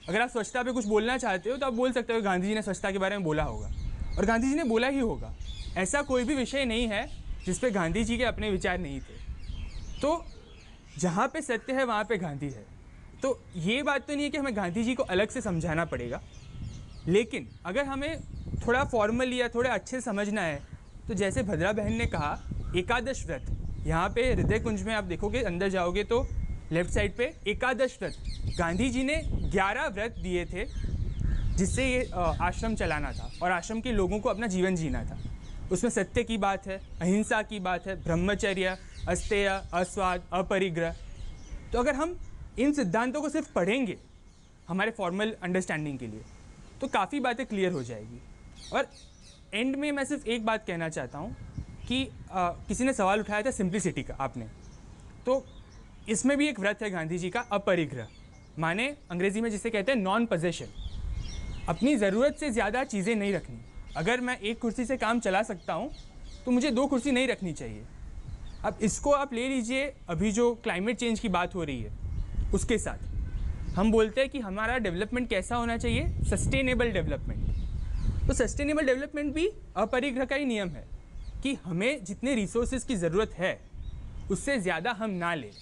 अगर आप स्वच्छता पे कुछ बोलना चाहते हो तो आप बोल सकते हो गांधी जी ने स्वच्छता के बारे में बोला होगा, और गांधी जी ने बोला ही होगा। ऐसा कोई भी विषय नहीं है जिस पे गांधी जी के अपने विचार नहीं थे। तो जहाँ पे सत्य है वहाँ पे गांधी है। तो ये बात तो नहीं है कि हमें गांधी जी को अलग से समझाना पड़ेगा, लेकिन अगर हमें थोड़ा फॉर्मली या थोड़ा अच्छे से समझना है तो जैसे भद्रा बहन ने कहा, एकादश व्रत, यहाँ पे हृदय कुंज में आप देखोगे, अंदर जाओगे तो लेफ्ट साइड पे एकादश व्रत, गांधी जी ने 11 व्रत दिए थे जिससे ये आश्रम चलाना था और आश्रम के लोगों को अपना जीवन जीना था। उसमें सत्य की बात है, अहिंसा की बात है, ब्रह्मचर्य, अस्तेय, अस्वाद, अपरिग्रह। तो अगर हम इन सिद्धांतों को सिर्फ पढ़ेंगे हमारे फॉर्मल अंडरस्टैंडिंग के लिए तो काफ़ी बातें क्लियर हो जाएगी। और एंड में मैं सिर्फ एक बात कहना चाहता हूँ कि किसी ने सवाल उठाया था सिंप्लिसिटी का आपने, तो इसमें भी एक व्रत है गांधी जी का, अपरिग्रह, माने अंग्रेजी में जिसे कहते हैं नॉन पोजेशन। अपनी ज़रूरत से ज़्यादा चीज़ें नहीं रखनी। अगर मैं एक कुर्सी से काम चला सकता हूँ तो मुझे 2 कुर्सी नहीं रखनी चाहिए। अब इसको आप ले लीजिए, अभी जो क्लाइमेट चेंज की बात हो रही है उसके साथ हम बोलते हैं कि हमारा डेवलपमेंट कैसा होना चाहिए, सस्टेनेबल डेवलपमेंट। तो सस्टेनेबल डेवलपमेंट भी अपरिग्रह का ही नियम है कि हमें जितने रिसोर्सेज की ज़रूरत है उससे ज़्यादा हम ना लें,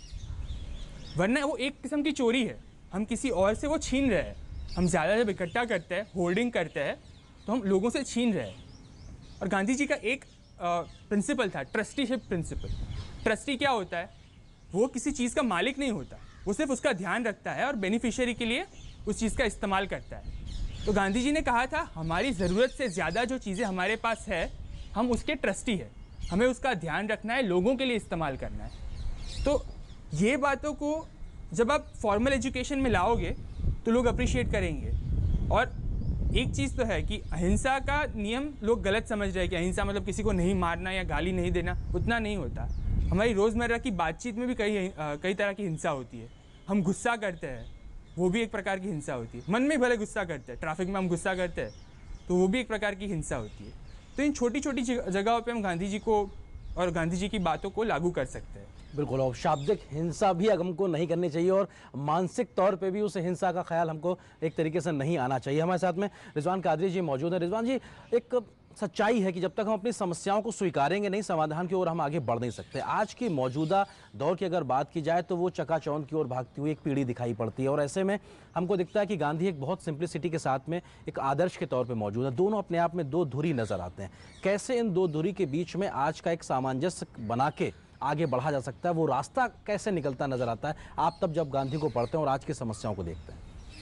वरना वो एक किस्म की चोरी है, हम किसी और से वो छीन रहे हैं। हम ज़्यादा जब इकट्ठा करते हैं, होल्डिंग करते हैं, तो हम लोगों से छीन रहे हैं। और गांधी जी का एक प्रिंसिपल था, ट्रस्टीशिप प्रिंसिपल। ट्रस्टी क्या होता है? वो किसी चीज़ का मालिक नहीं होता, वो सिर्फ उसका ध्यान रखता है और बेनिफिशियरी के लिए उस चीज़ का इस्तेमाल करता है। तो गांधी जी ने कहा था हमारी ज़रूरत से ज़्यादा जो चीज़ें हमारे पास है हम उसके ट्रस्टी है, हमें उसका ध्यान रखना है, लोगों के लिए इस्तेमाल करना है। तो ये बातों को जब आप फॉर्मल एजुकेशन में लाओगे तो लोग अप्रिशिएट करेंगे। और एक चीज़ तो है कि अहिंसा का नियम लोग गलत समझ रहे हैं कि अहिंसा मतलब किसी को नहीं मारना या गाली नहीं देना, उतना नहीं होता। हमारी रोज़मर्रा की बातचीत में भी कई तरह की हिंसा होती है। हम गुस्सा करते हैं, वो भी एक प्रकार की हिंसा होती है। मन में भले गुस्सा करते हैं, ट्रैफिक में हम गुस्सा करते हैं तो वो भी एक प्रकार की हिंसा होती है। तो इन छोटी छोटी जगहों पे हम गांधी जी को और गांधी जी की बातों को लागू कर सकते हैं। बिल्कुल, और शाब्दिक हिंसा भी हमको नहीं करनी चाहिए और मानसिक तौर पे भी उस हिंसा का ख्याल हमको एक तरीके से नहीं आना चाहिए। हमारे साथ में रिजवान कादरी जी मौजूद हैं। रिजवान जी, एक सच्चाई है कि जब तक हम अपनी समस्याओं को स्वीकारेंगे नहीं, समाधान की ओर हम आगे बढ़ नहीं सकते। आज की मौजूदा दौर की अगर बात की जाए तो वो चकाचौंध की ओर भागती हुई एक पीढ़ी दिखाई पड़ती है और ऐसे में हमको दिखता है कि गांधी एक बहुत सिंप्लिसिटी के साथ में एक आदर्श के तौर पे मौजूद है। दोनों अपने आप में 2 धुरी नज़र आते हैं। कैसे इन 2 धुरी के बीच में आज का एक सामंजस्य बना के आगे बढ़ा जा सकता है, वो रास्ता कैसे निकलता नज़र आता है आप तब जब गांधी को पढ़ते हैं और आज की समस्याओं को देखते हैं?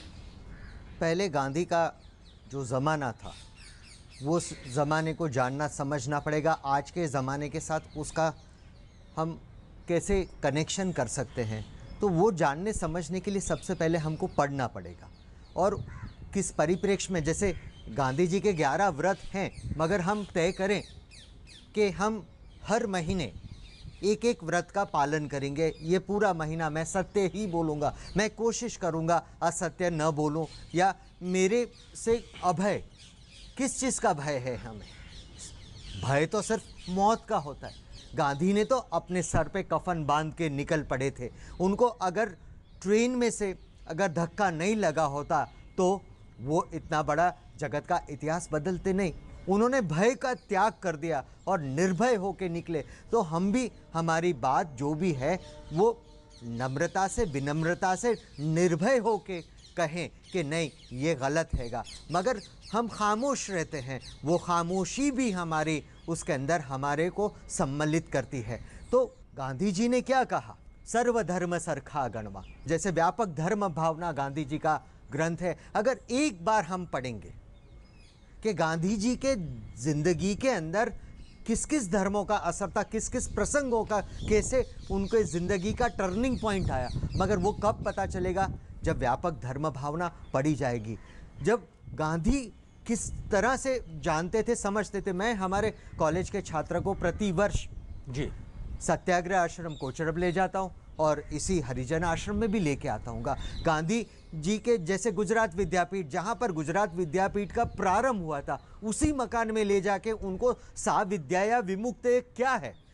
पहले गांधी का जो ज़माना था वो ज़माने को जानना समझना पड़ेगा। आज के ज़माने के साथ उसका हम कैसे कनेक्शन कर सकते हैं, तो वो जानने समझने के लिए सबसे पहले हमको पढ़ना पड़ेगा। और किस परिप्रेक्ष्य में, जैसे गांधी जी के 11 व्रत हैं, मगर हम तय करें कि हम हर महीने एक एक व्रत का पालन करेंगे, ये पूरा महीना मैं सत्य ही बोलूँगा, मैं कोशिश करूँगा असत्य न बोलूँ, या मेरे से अभय, किस चीज़ का भय है हमें? भय तो सिर्फ मौत का होता है। गांधी ने तो अपने सर पे कफन बांध के निकल पड़े थे। उनको अगर ट्रेन में से अगर धक्का नहीं लगा होता तो वो इतना बड़ा जगत का इतिहास बदलते नहीं। उन्होंने भय का त्याग कर दिया और निर्भय होके निकले। तो हम भी हमारी बात जो भी है वो नम्रता से, विनम्रता से, निर्भय होके कहें कि नहीं ये गलत हैगा, मगर हम खामोश रहते हैं। वो खामोशी भी हमारी उसके अंदर हमारे को सम्मिलित करती है। तो गांधी जी ने क्या कहा? सर्वधर्म सरखा गणवा, जैसे व्यापक धर्म भावना गांधी जी का ग्रंथ है। अगर एक बार हम पढ़ेंगे कि गांधी जी के जिंदगी के अंदर किस किस धर्मों का असर था, किस किस प्रसंगों का, कैसे उनके ज़िंदगी का टर्निंग पॉइंट आया, मगर वो कब पता चलेगा? जब व्यापक धर्म भावना पढ़ी जाएगी, जब गांधी किस तरह से जानते थे, समझते थे। मैं हमारे कॉलेज के छात्र को प्रति वर्ष जी सत्याग्रह आश्रम कोचरब ले जाता हूँ और इसी हरिजन आश्रम में भी लेके आता हूँ। गांधी जी के जैसे गुजरात विद्यापीठ, जहाँ पर गुजरात विद्यापीठ का प्रारंभ हुआ था, उसी मकान में ले जाके उनको साविद्या या विमुक्त क्या है,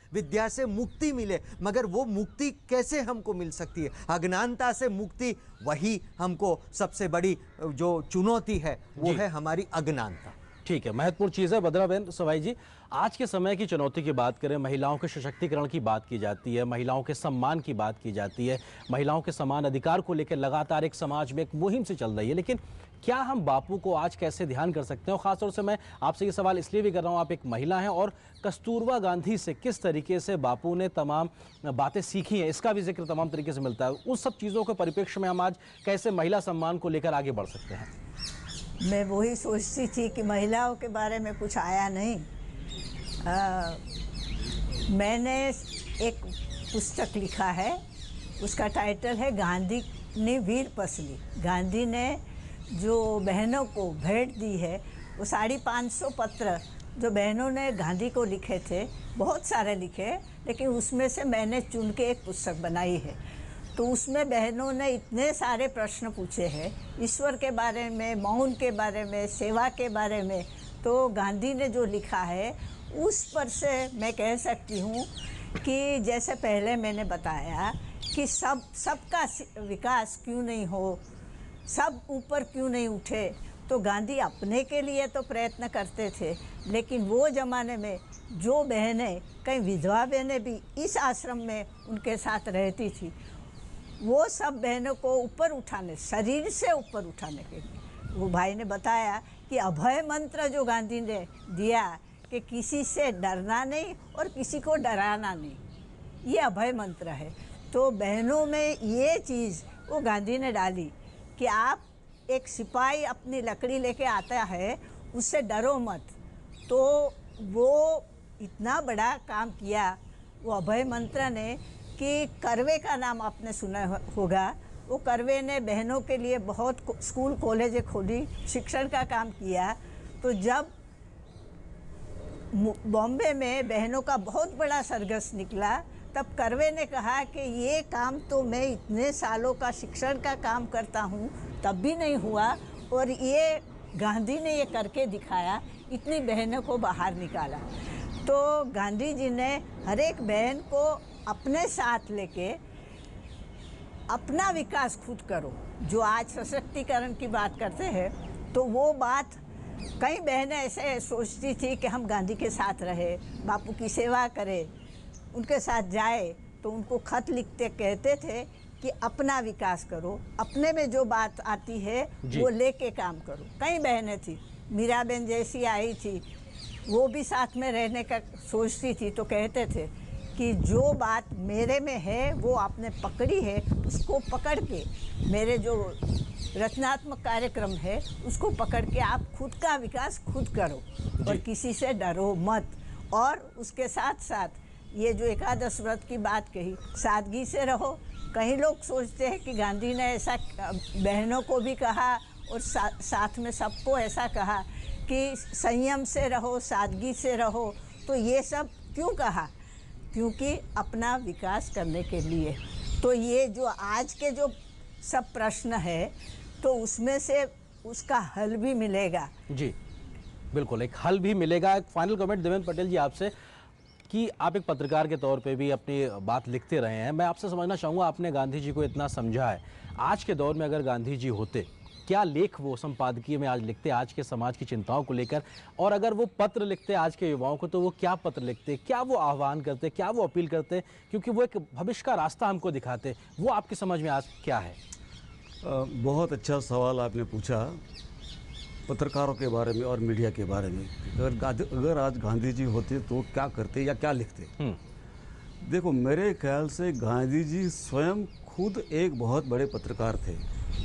विद्या से मुक्ति मिले, मगर वो मुक्ति कैसे हमको मिल सकती है? अज्ञानता से मुक्ति, वही हमको सबसे बड़ी जो चुनौती है वो है हमारी अज्ञानता। ठीक है, महत्वपूर्ण चीज़ है। भद्राबेन सवाई जी, आज के समय की चुनौती की बात करें, महिलाओं के सशक्तिकरण की बात की जाती है, महिलाओं के सम्मान की बात की जाती है, महिलाओं के समान अधिकार को लेकर लगातार एक समाज में एक मुहिम से चल रही है, लेकिन क्या हम बापू को आज कैसे ध्यान कर सकते हैं? और ख़ासतौर से मैं आपसे ये सवाल इसलिए भी कर रहा हूँ, आप एक महिला हैं और कस्तूरबा गांधी से किस तरीके से बापू ने तमाम बातें सीखी हैं, इसका भी जिक्र तमाम तरीके से मिलता है। उस सब चीज़ों के परिप्रेक्ष्य में हम आज कैसे महिला सम्मान को लेकर आगे बढ़ सकते हैं? मैं वही सोचती थी कि महिलाओं के बारे में कुछ आया नहीं। मैंने एक पुस्तक लिखा है, उसका टाइटल है गांधी ने वीर पसली। गांधी ने जो बहनों को भेंट दी है, वो 550 पत्र जो बहनों ने गांधी को लिखे थे, बहुत सारे लिखे, लेकिन उसमें से मैंने चुन के एक पुस्तक बनाई है। तो उसमें बहनों ने इतने सारे प्रश्न पूछे हैं, ईश्वर के बारे में, मौन के बारे में, सेवा के बारे में। तो गांधी ने जो लिखा है उस पर से मैं कह सकती हूँ कि जैसे पहले मैंने बताया कि सबका विकास क्यों नहीं हो, सब ऊपर क्यों नहीं उठे। तो गांधी अपने के लिए तो प्रयत्न करते थे, लेकिन वो ज़माने में जो बहनें, कई विधवा बहनें भी इस आश्रम में उनके साथ रहती थी, वो सब बहनों को ऊपर उठाने, शरीर से ऊपर उठाने के लिए, वो भाई ने बताया कि अभय मंत्र जो गांधी ने दिया कि किसी से डरना नहीं और किसी को डराना नहीं, ये अभय मंत्र है। तो बहनों में ये चीज़ वो गांधी ने डाली कि आप, एक सिपाही अपनी लकड़ी लेके आता है, उससे डरो मत। तो वो इतना बड़ा काम किया वो अभय मंत्र ने कि करवे का नाम आपने सुना होगा। वो करवे ने बहनों के लिए बहुत स्कूल कॉलेजें खोली, शिक्षण का काम किया। तो जब बॉम्बे में बहनों का बहुत बड़ा सरघस निकला, तब करवे ने कहा कि ये काम तो मैं इतने सालों का शिक्षण का काम करता हूँ तब भी नहीं हुआ, और ये गांधी ने ये करके दिखाया, इतनी बहनों को बाहर निकाला। तो गांधी जी ने हर एक बहन को अपने साथ लेके अपना विकास खुद करो। जो आज सशक्तिकरण की बात करते हैं, तो वो बात कई बहनें ऐसे सोचती थी कि हम गांधी के साथ रहे, बापू की सेवा करें, उनके साथ जाए। तो उनको खत लिखते कहते थे कि अपना विकास करो, अपने में जो बात आती है वो लेके काम करो। कई बहनें थी, मीराबेन जैसी आई थी, वो भी साथ में रहने का सोचती थी। तो कहते थे कि जो बात मेरे में है वो आपने पकड़ी है, उसको पकड़ के, मेरे जो रचनात्मक कार्यक्रम है उसको पकड़ के आप खुद का विकास खुद करो और किसी से डरो मत। और उसके साथ साथ ये जो एकादश व्रत की बात कही, सादगी से रहो। कई लोग सोचते हैं कि गांधी ने ऐसा बहनों को भी कहा और साथ में सबको ऐसा कहा कि संयम से रहो, सादगी से रहो। तो ये सब क्यों कहा? क्योंकि अपना विकास करने के लिए। तो ये जो आज के जो सब प्रश्न है, तो उसमें से उसका हल भी मिलेगा। जी बिल्कुल, एक हल भी मिलेगा। एक फाइनल कमेंट देवेंद्र पटेल जी आपसे, कि आप एक पत्रकार के तौर पे भी अपनी बात लिखते रहे हैं। मैं आपसे समझना चाहूँगा, आपने गांधी जी को इतना समझा है, आज के दौर में अगर गांधी जी होते, क्या लेख वो संपादकीय में आज लिखते आज के समाज की चिंताओं को लेकर? और अगर वो पत्र लिखते आज के युवाओं को, तो वो क्या पत्र लिखते, क्या वो आह्वान करते, क्या वो अपील करते? क्योंकि वो एक भविष्य का रास्ता हमको दिखाते। वो आपकी समझ में आज क्या है? बहुत अच्छा सवाल आपने पूछा पत्रकारों के बारे में और मीडिया के बारे में। अगर आज गांधी जी होते तो क्या करते या क्या लिखते? देखो, मेरे ख्याल से गांधी जी स्वयं खुद एक बहुत बड़े पत्रकार थे।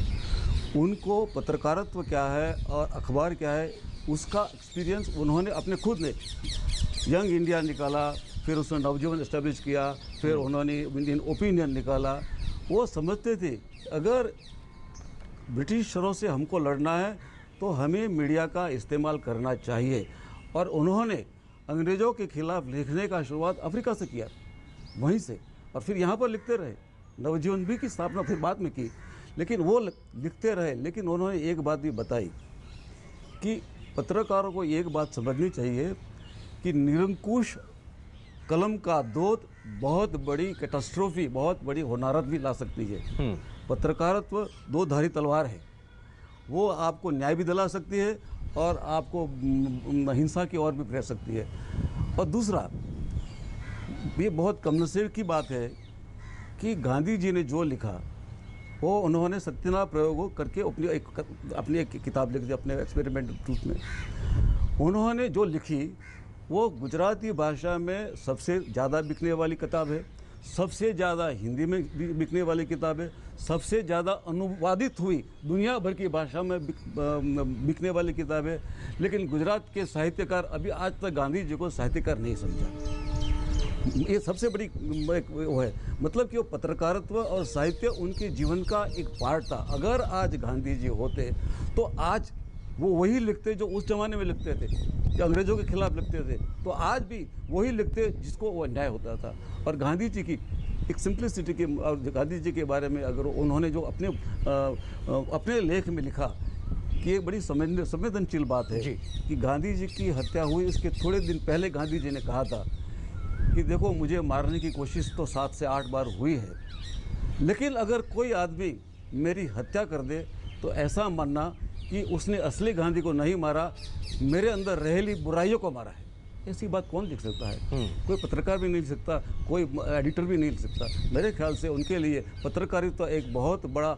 उनको पत्रकारित्व क्या है और अखबार क्या है उसका एक्सपीरियंस उन्होंने अपने खुद ने यंग इंडिया निकाला, फिर उसने नवजीवन एस्टेब्लिश किया, फिर उन्होंने इंडियन ओपिनियन निकाला। वो समझते थे अगर ब्रिटिशरों से हमको लड़ना है तो हमें मीडिया का इस्तेमाल करना चाहिए। और उन्होंने अंग्रेज़ों के खिलाफ लिखने का शुरुआत अफ्रीका से किया, वहीं से, और फिर यहाँ पर लिखते रहे। नवजीवन भी की स्थापना फिर बाद में की, लेकिन वो लिखते रहे। लेकिन उन्होंने एक बात भी बताई कि पत्रकारों को एक बात समझनी चाहिए कि निरंकुश कलम का दूत बहुत बड़ी कैटास्ट्रोफी, बहुत बड़ी होनारत भी ला सकती है। पत्रकारित्व दो धारी तलवार है, वो आपको न्याय भी दिला सकती है और आपको हिंसा की ओर भी प्रेर सकती है। और दूसरा, ये बहुत कमनसीब की बात है कि गांधी जी ने जो लिखा वो उन्होंने सत्यनारायण प्रयोग करके अपनी एक किताब लिख दी, अपने एक्सपेरिमेंट ट्रूथ में उन्होंने जो लिखी वो गुजराती भाषा में सबसे ज़्यादा बिकने वाली किताब है, सबसे ज़्यादा हिंदी में बिकने वाली किताब है, सबसे ज़्यादा अनुवादित हुई दुनिया भर की भाषा में बिकने वाली किताब है। लेकिन गुजरात के साहित्यकार अभी आज तक गांधी जी को साहित्यकार नहीं समझा। ये सबसे बड़ी वो है, मतलब कि वो पत्रकारित्व और साहित्य उनके जीवन का एक पार्ट था। अगर आज गांधी जी होते तो आज वो वही लिखते जो उस जमाने में लिखते थे, जो अंग्रेज़ों के खिलाफ लिखते थे, तो आज भी वही लिखते जिसको वो अन्याय होता था। और गांधी जी की एक सिंप्लिसिटी की, और गांधी जी के बारे में अगर उन्होंने जो अपने लेख में लिखा कि एक बड़ी संवेदनशील बात है कि गांधी जी की हत्या हुई इसके थोड़े दिन पहले गांधी जी ने कहा था कि देखो मुझे मारने की कोशिश तो 7 से 8 बार हुई है, लेकिन अगर कोई आदमी मेरी हत्या कर दे तो ऐसा मानना कि उसने असली गांधी को नहीं मारा, मेरे अंदर रहेली बुराइयों को मारा है। ऐसी बात कौन लिख सकता है? कोई पत्रकार भी नहीं लिख सकता, कोई एडिटर भी नहीं लिख सकता। मेरे ख्याल से उनके लिए पत्रकारिता एक बहुत बड़ा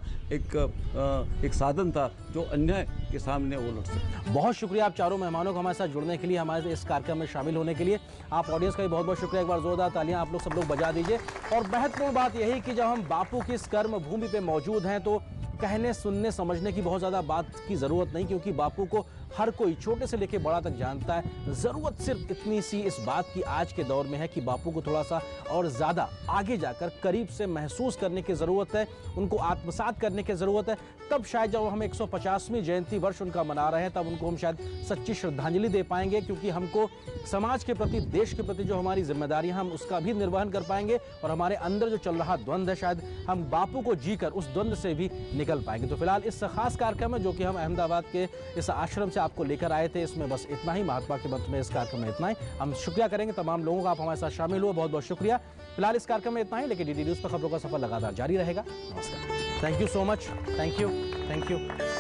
एक साधन था जो अन्याय के सामने वो लड़ सकता। बहुत शुक्रिया आप चारों मेहमानों को हमारे साथ जुड़ने के लिए, हमारे इस कार्यक्रम में शामिल होने के लिए। आप ऑडियंस का भी बहुत बहुत शुक्रिया। एक बार जोरदार तालियां आप लोग सब लोग बजा दीजिए। और महत्वपूर्ण बात यही कि जब हम बापू की इस कर्म भूमि पे मौजूद हैं तो कहने सुनने समझने की बहुत ज़्यादा बात की ज़रूरत नहीं, क्योंकि बापू को हर कोई छोटे से लेकर बड़ा तक जानता है। ज़रूरत सिर्फ इतनी सी इस बात की आज के दौर में है कि बापू को थोड़ा सा और ज़्यादा आगे जाकर करीब से महसूस करने की ज़रूरत है, उनको आत्मसात करने की ज़रूरत है। तब शायद जब हम 150वीं जयंती वर्ष उनका मना रहे हैं तब उनको हम शायद सच्ची श्रद्धांजलि दे पाएंगे, क्योंकि हमको समाज के प्रति, देश के प्रति जो हमारी जिम्मेदारियां हम उसका भी निर्वहन कर पाएंगे और हमारे अंदर जो चल रहा द्वंद्व है शायद हम बापू को जीकर उस द्वंद्व से भी निकल पाएंगे। तो फिलहाल इस खास कार्यक्रम में जो कि हम अहमदाबाद के इस आश्रम से आपको लेकर आए थे, इसमें बस इतना ही। महात्मा के मंत्र में इस कार्यक्रम में इतना ही। हम शुक्रिया करेंगे तमाम लोगों का, आप हमारे साथ शामिल हुए, बहुत बहुत शुक्रिया। फिलहाल इस कार्यक्रम में इतना ही, लेकिन डीडी न्यूज़ पर खबरों का सफर लगातार जारी रहेगा। नमस्कार। Thank you so much. Thank you.